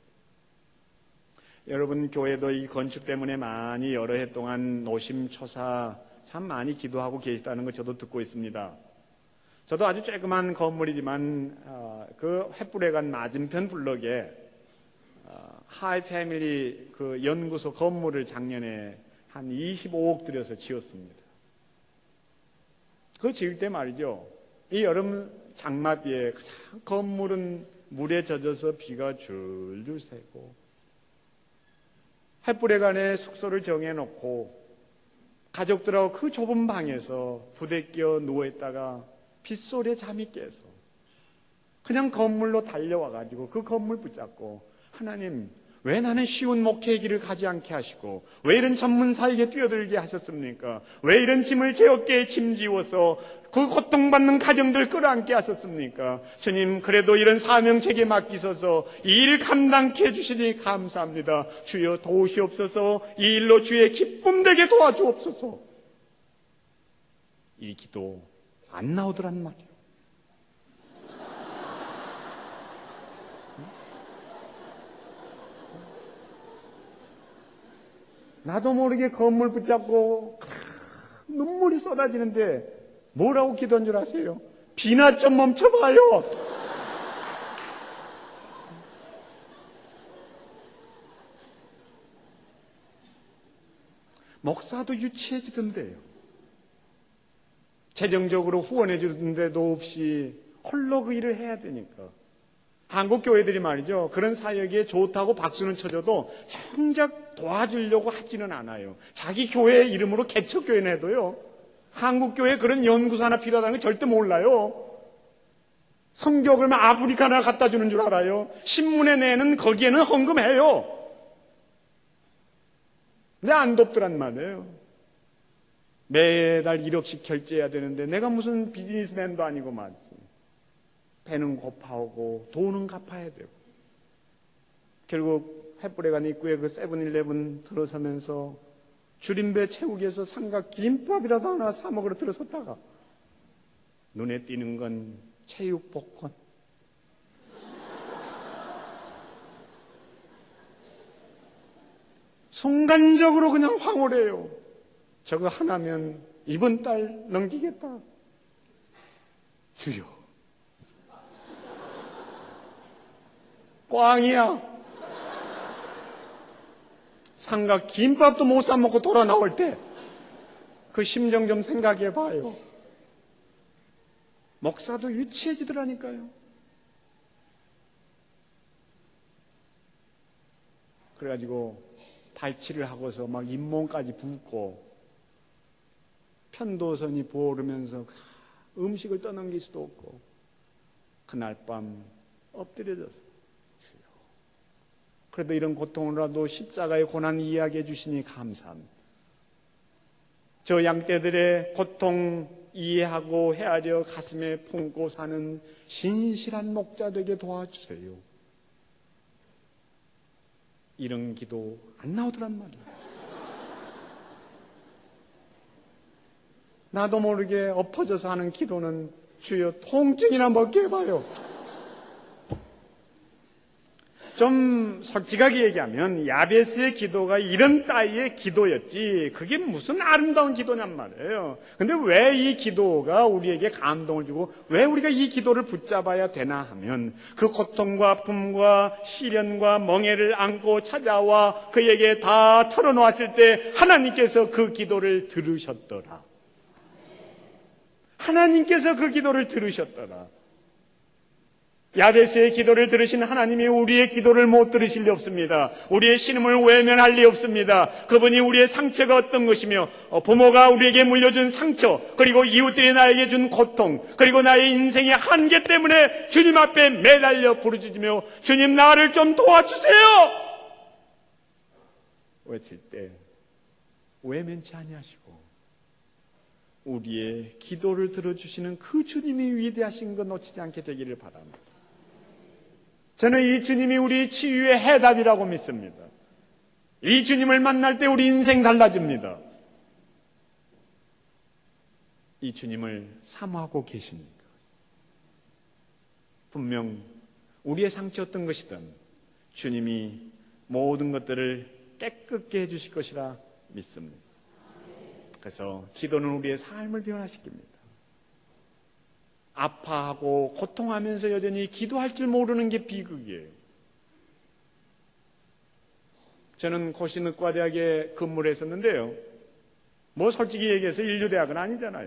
Speaker 1: 여러분, 교회도 이 건축 때문에 많이 여러 해 동안 노심초사 참 많이 기도하고 계시다는 거 저도 듣고 있습니다. 저도 아주 조그만 건물이지만 어, 그 횃불회관 맞은편 블럭에 어, 하이 패밀리 그 연구소 건물을 작년에 한 이십오억 들여서 지었습니다. 그거 지을 때 말이죠. 이 여름 장마비에 건물은 물에 젖어서 비가 줄줄 새고 횃불회관에 숙소를 정해놓고 가족들하고 그 좁은 방에서 부대껴 누워있다가 빗소리에 잠이 깨서 그냥 건물로 달려와가지고 그 건물 붙잡고 하나님 왜 나는 쉬운 목회의 길을 가지 않게 하시고 왜 이런 전문사에게 뛰어들게 하셨습니까? 왜 이런 짐을 제 어깨에 짐지워서 그 고통받는 가정들 끌어안게 하셨습니까? 주님 그래도 이런 사명 제게 맡기셔서 이 일 감당케 해주시니 감사합니다. 주여 도우시옵소서. 이 일로 주의 기쁨 되게 도와주옵소서. 이 기도 안 나오더란 말이에요. 나도 모르게 건물 붙잡고 눈물이 쏟아지는데 뭐라고 기도한 줄 아세요? 비나 좀 멈춰봐요. 목사도 유치해지던데요. 재정적으로 후원해 주는데도 없이 홀로 그 일을 해야 되니까. 한국 교회들이 말이죠. 그런 사역에 좋다고 박수는 쳐줘도 정작 도와주려고 하지는 않아요. 자기 교회 이름으로 개척교회는 해도요. 한국 교회에 그런 연구소 하나 필요하다는 거 절대 몰라요. 선교 그러면 아프리카 하나 갖다 주는 줄 알아요. 신문에 내는 거기에는 헌금해요. 근데 안 돕더란 말이에요. 매달 일억씩 결제해야 되는데 내가 무슨 비즈니스맨도 아니고 말이지. 배는 고파오고 돈은 갚아야 되고 결국 횃불회관 입구에 그 세븐일레븐 들어서면서 줄임배 채우기 위해서 삼각 김밥이라도 하나 사 먹으러 들어섰다가 눈에 띄는 건 체육복권. 순간적으로 그냥 황홀해요. 저거 하나면 이번 달 넘기겠다. 주여 꽝이야. 삼각 김밥도 못 사 먹고 돌아 나올 때 그 심정 좀 생각해 봐요. 목사도 유치해지더라니까요. 그래가지고 발치를 하고서 막 잇몸까지 붓고 편도선이 부어오르면서 음식을 떠넘길 수도 없고 그날 밤 엎드려져서 그래도 이런 고통으로라도 십자가의 고난 이해하게 해주시니 감사합니다. 저 양떼들의 고통 이해하고 헤아려 가슴에 품고 사는 신실한 목자 되게 도와주세요. 이런 기도 안 나오더란 말이에요. 나도 모르게 엎어져서 하는 기도는 주여 통증이나 먹게 해봐요. 좀 솔직하게 얘기하면 야베스의 기도가 이런 따위의 기도였지 그게 무슨 아름다운 기도냔 말이에요. 근데 왜 이 기도가 우리에게 감동을 주고 왜 우리가 이 기도를 붙잡아야 되나 하면 그 고통과 아픔과 시련과 멍해를 안고 찾아와 그에게 다 털어놓았을 때 하나님께서 그 기도를 들으셨더라. 하나님께서 그 기도를 들으셨더라. 야베스의 기도를 들으신 하나님이 우리의 기도를 못 들으실 리 없습니다. 우리의 신음을 외면할 리 없습니다. 그분이 우리의 상처가 어떤 것이며 부모가 우리에게 물려준 상처 그리고 이웃들이 나에게 준 고통 그리고 나의 인생의 한계 때문에 주님 앞에 매달려 부르짖으며 주님 나를 좀 도와주세요. 외칠 때 외면치 아니하시고 우리의 기도를 들어주시는 그 주님이 위대하신 것 놓치지 않게 되기를 바랍니다. 저는 이 주님이 우리 치유의 해답이라고 믿습니다. 이 주님을 만날 때 우리 인생 달라집니다. 이 주님을 사모하고 계십니까? 분명 우리의 상처 어떤 것이든 주님이 모든 것들을 깨끗게 해주실 것이라 믿습니다. 그래서 기도는 우리의 삶을 변화시킵니다. 아파하고 고통하면서 여전히 기도할 줄 모르는 게 비극이에요. 저는 고시의과대학에 근무를 했었는데요. 뭐 솔직히 얘기해서 인류대학은 아니잖아요.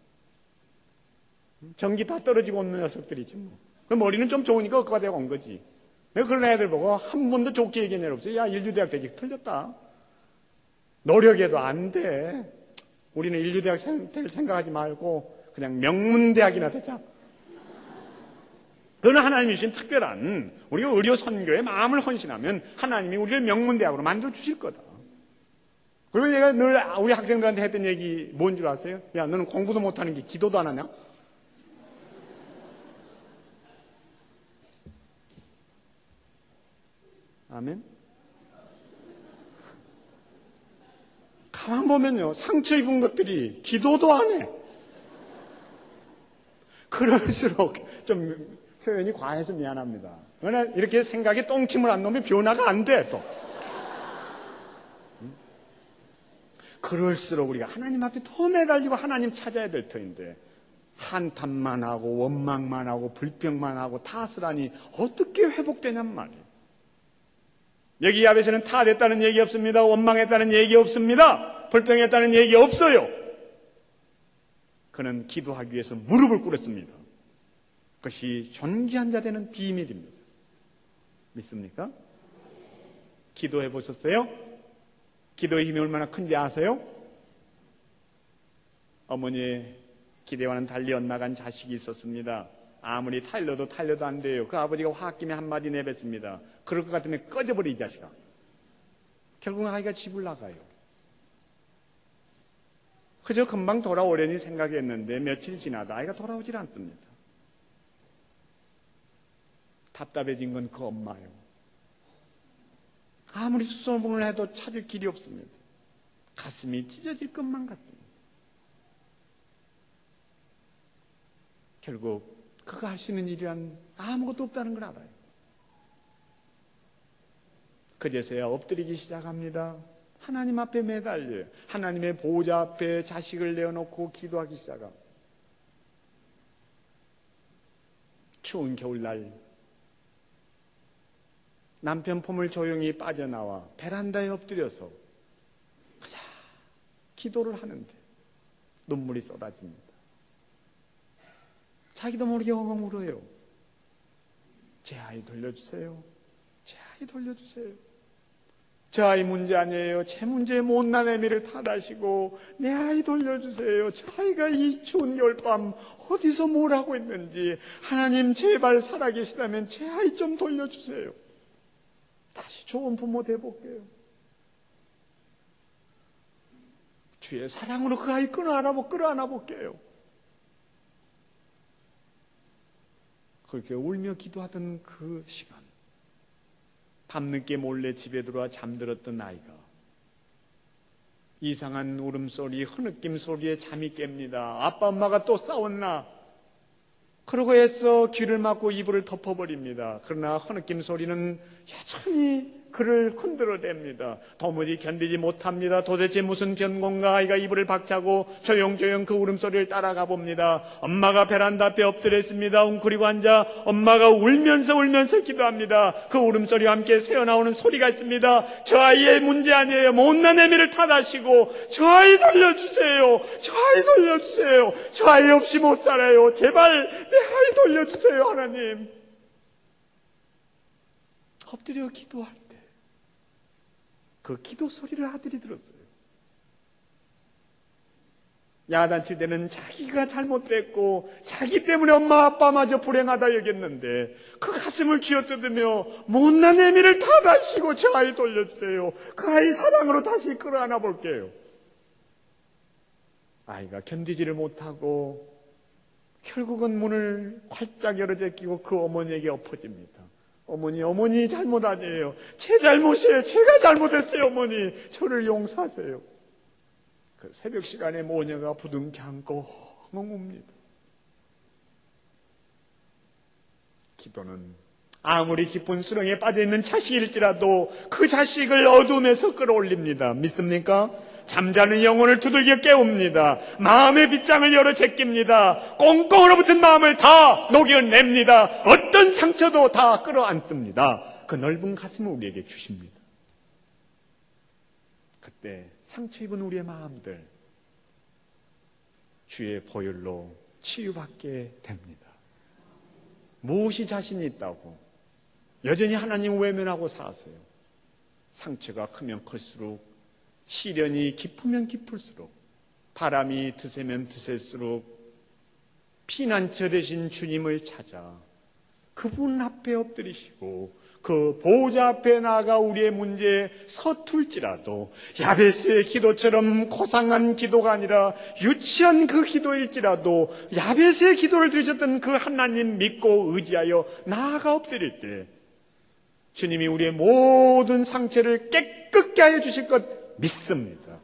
Speaker 1: 전기 다 떨어지고 오는 녀석들이지 뭐. 그 머리는 좀 좋으니까 의과대학 온 거지. 내가 그런 애들 보고 한 번도 좋게 얘기한 일 없어요. 야, 인류대학 되기 틀렸다. 노력해도 안 돼. 우리는 인류대학 될 생각하지 말고 그냥 명문대학이나 되자. 그건 하나님이 주신 특별한 우리가 의료 선교에 마음을 헌신하면 하나님이 우리를 명문대학으로 만들어 주실 거다. 그리고 내가 늘 우리 학생들한테 했던 얘기 뭔 줄 아세요? 야, 너는 공부도 못하는 게 기도도 안 하냐? 아멘. 가만 보면요, 상처 입은 것들이 기도도 안 해. 그럴수록 좀 표현이 과해서 미안합니다. 그러나 이렇게 생각에 똥침을 안 놓으면 변화가 안 돼, 또. 그럴수록 우리가 하나님 앞에 더 매달리고 하나님 찾아야 될 터인데, 한탄만 하고 원망만 하고 불평만 하고 탓을 하니 어떻게 회복되냔 말이에요. 여기 야벳에는 탓했다는 얘기 없습니다. 원망했다는 얘기 없습니다. 불평했다는 얘기 없어요. 그는 기도하기 위해서 무릎을 꿇었습니다. 그것이 존귀한 자 되는 비밀입니다. 믿습니까? 기도해 보셨어요? 기도의 힘이 얼마나 큰지 아세요? 어머니의 기대와는 달리 엇나간 자식이 있었습니다. 아무리 타일러도 타일러도 안 돼요. 그 아버지가 홧김에 한마디 내뱉습니다. 그럴 것 같으면 꺼져버려, 이 자식아. 결국 아이가 집을 나가요. 그저 금방 돌아오려니 생각했는데 며칠 지나도 아이가 돌아오질 않습니다. 답답해진 건 그 엄마예요. 아무리 수소문을 해도 찾을 길이 없습니다. 가슴이 찢어질 것만 같습니다. 결국 그가 할 수 있는 일이란 아무것도 없다는 걸 알아요. 그제서야 엎드리기 시작합니다. 하나님 앞에 매달려요. 하나님의 보호자 앞에 자식을 내어놓고 기도하기 시작합니다. 추운 겨울날 남편 품을 조용히 빠져나와 베란다에 엎드려서 그저 기도를 하는데 눈물이 쏟아집니다. 자기도 모르게 엉엉 울어요. 제 아이 돌려주세요. 제 아이 돌려주세요. 제 아이 문제 아니에요. 제 문제에 못난 애미를 탓하시고 내 아이 돌려주세요. 저 아이가 이 추운 겨울밤 어디서 뭘 하고 있는지 하나님 제발 살아계시다면 제 아이 좀 돌려주세요. 다시 좋은 부모 돼볼게요. 주의 사랑으로 그 아이 끌어안아, 끌어안아 볼게요. 그렇게 울며 기도하던 그 시간, 밤늦게 몰래 집에 들어와 잠들었던 아이가 이상한 울음소리, 흐느낌 소리에 잠이 깹니다. 아빠 엄마가 또 싸웠나? 그러고 애써 귀를 막고 이불을 덮어버립니다. 그러나 흐느낌 소리는 여전히 그를 흔들어댑니다. 도무지 견디지 못합니다. 도대체 무슨 변공가. 아이가 이불을 박차고 조용조용 그 울음소리를 따라가 봅니다. 엄마가 베란다 앞에 엎드려 있습니다. 웅크리고 앉아 엄마가 울면서 울면서 기도합니다. 그 울음소리와 함께 새어나오는 소리가 있습니다. 저 아이의 문제 아니에요. 못난 애미를 탓하시고 저 아이 돌려주세요. 저 아이 돌려주세요. 저 아이 없이 못 살아요. 제발 내 아이 돌려주세요. 하나님. 엎드려 기도할 때 그 기도 소리를 아들이 들었어요. 야단칠 때는 자기가 잘못됐고 자기 때문에 엄마 아빠마저 불행하다 여겼는데 그 가슴을 쥐어뜯으며 못난 애미를 다 다시고 저 아이 돌려주세요. 그 아이 사랑으로 다시 끌어안아 볼게요. 아이가 견디지를 못하고 결국은 문을 활짝 열어 제끼고 그 어머니에게 엎어집니다. 어머니, 어머니 잘못 아니에요. 제 잘못이에요. 제가 잘못했어요. 어머니, 저를 용서하세요. 그 새벽 시간에 모녀가 부둥켜 안고 엉엉 웁니다. 기도는 아무리 깊은 수렁에 빠져있는 자식일지라도 그 자식을 어둠에서 끌어올립니다. 믿습니까? 잠자는 영혼을 두들겨 깨웁니다. 마음의 빗장을 열어 제낍니다. 꽁꽁 얼어붙은 마음을 다 녹여냅니다. 어떤 상처도 다 끌어안습니다. 그 넓은 가슴을 우리에게 주십니다. 그때 상처 입은 우리의 마음들 주의 보혈로 치유받게 됩니다. 무엇이 자신이 있다고 여전히 하나님 외면하고 사세요. 상처가 크면 클수록, 시련이 깊으면 깊을수록, 바람이 드세면 드셀수록 피난처 되신 주님을 찾아 그분 앞에 엎드리시고 그 보호자 앞에 나아가 우리의 문제에 서툴지라도 야베스의 기도처럼 고상한 기도가 아니라 유치한 그 기도일지라도 야베스의 기도를 들으셨던 그 하나님 믿고 의지하여 나아가 엎드릴 때 주님이 우리의 모든 상처를 깨끗게 하여 주실 것 믿습니다.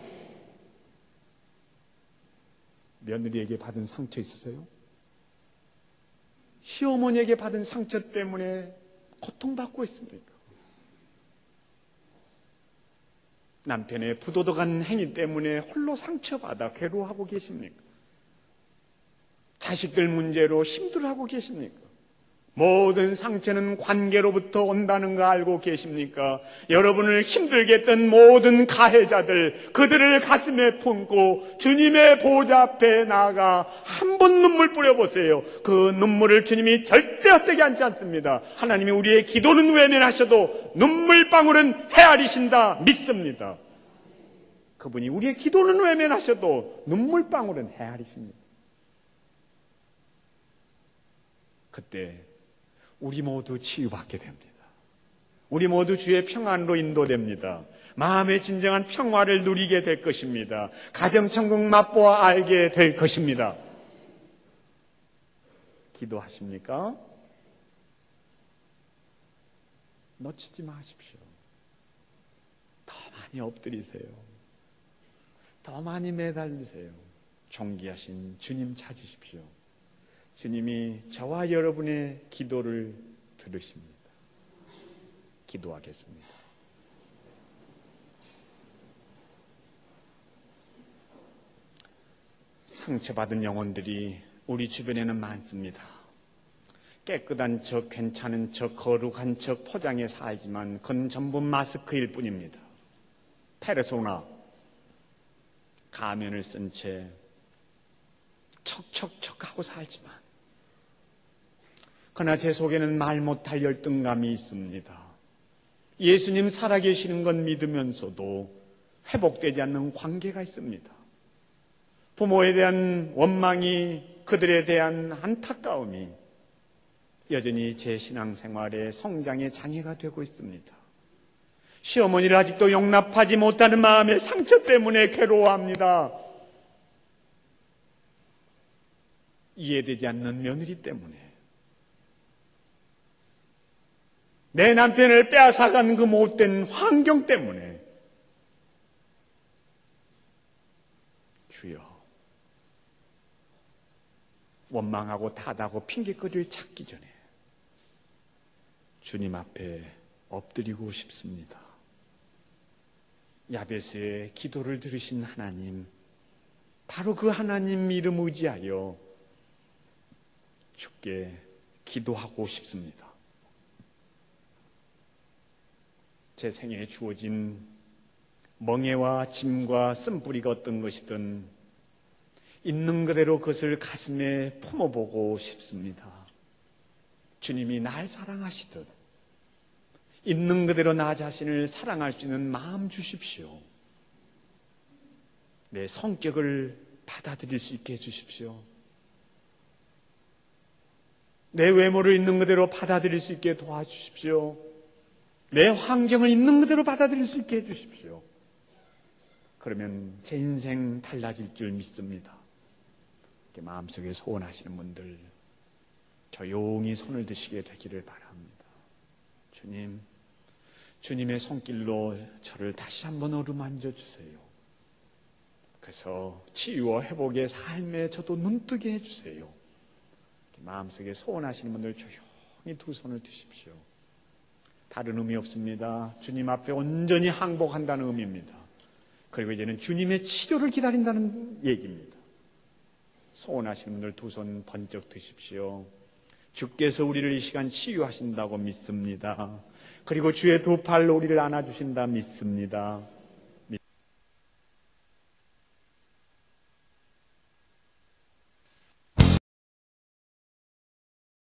Speaker 1: 며느리에게 받은 상처 있으세요? 시어머니에게 받은 상처 때문에 고통받고 있습니까? 남편의 부도덕한 행위 때문에 홀로 상처받아 괴로워하고 계십니까? 자식들 문제로 힘들어하고 계십니까? 모든 상처는 관계로부터 온다는 거 알고 계십니까? 여러분을 힘들게 했던 모든 가해자들, 그들을 가슴에 품고 주님의 보좌 앞에 나아가 한 번 눈물 뿌려보세요. 그 눈물을 주님이 절대 헛되게 하지 않습니다. 하나님이 우리의 기도는 외면하셔도 눈물방울은 헤아리신다 믿습니다. 그분이 우리의 기도는 외면하셔도 눈물방울은 헤아리십니다. 그때 우리 모두 치유받게 됩니다. 우리 모두 주의 평안으로 인도됩니다. 마음의 진정한 평화를 누리게 될 것입니다. 가정천국 맛보아 알게 될 것입니다. 기도하십니까? 놓치지 마십시오. 더 많이 엎드리세요. 더 많이 매달리세요. 존귀하신 주님 찾으십시오. 주님이 저와 여러분의 기도를 들으십니다. 기도하겠습니다. 상처받은 영혼들이 우리 주변에는 많습니다. 깨끗한 척, 괜찮은 척, 거룩한 척 포장해 살지만 그건 전부 마스크일 뿐입니다. 페르소나, 가면을 쓴 채 척척척하고 살지만 그러나 제 속에는 말 못할 열등감이 있습니다. 예수님 살아계시는 건 믿으면서도 회복되지 않는 관계가 있습니다. 부모에 대한 원망이, 그들에 대한 안타까움이 여전히 제 신앙생활의 성장에 장애가 되고 있습니다. 시어머니를 아직도 용납하지 못하는 마음의 상처 때문에 괴로워합니다. 이해되지 않는 며느리 때문에, 내 남편을 빼앗아간 그 못된 환경 때문에, 주여, 원망하고 탓하고 핑계거리를 찾기 전에 주님 앞에 엎드리고 싶습니다. 야베스의 기도를 들으신 하나님, 바로 그 하나님 이름 의지하여 주께 기도하고 싶습니다. 제 생에 주어진 멍에와 짐과 쓴뿌리가 어떤 것이든 있는 그대로 그것을 가슴에 품어보고 싶습니다. 주님이 날 사랑하시듯 있는 그대로 나 자신을 사랑할 수 있는 마음 주십시오. 내 성격을 받아들일 수 있게 해주십시오. 내 외모를 있는 그대로 받아들일 수 있게 도와주십시오. 내 환경을 있는 그대로 받아들일 수 있게 해주십시오. 그러면 제 인생 달라질 줄 믿습니다. 마음속에 소원하시는 분들 조용히 손을 드시게 되기를 바랍니다. 주님, 주님의 손길로 저를 다시 한번 어루만져 주세요. 그래서 치유와 회복의 삶에 저도 눈뜨게 해주세요. 마음속에 소원하시는 분들 조용히 두 손을 드십시오. 다른 의미 없습니다. 주님 앞에 온전히 항복한다는 의미입니다. 그리고 이제는 주님의 치료를 기다린다는 얘기입니다. 소원하시는 분들 두 손 번쩍 드십시오. 주께서 우리를 이 시간 치유하신다고 믿습니다. 그리고 주의 두 팔로 우리를 안아주신다 믿습니다.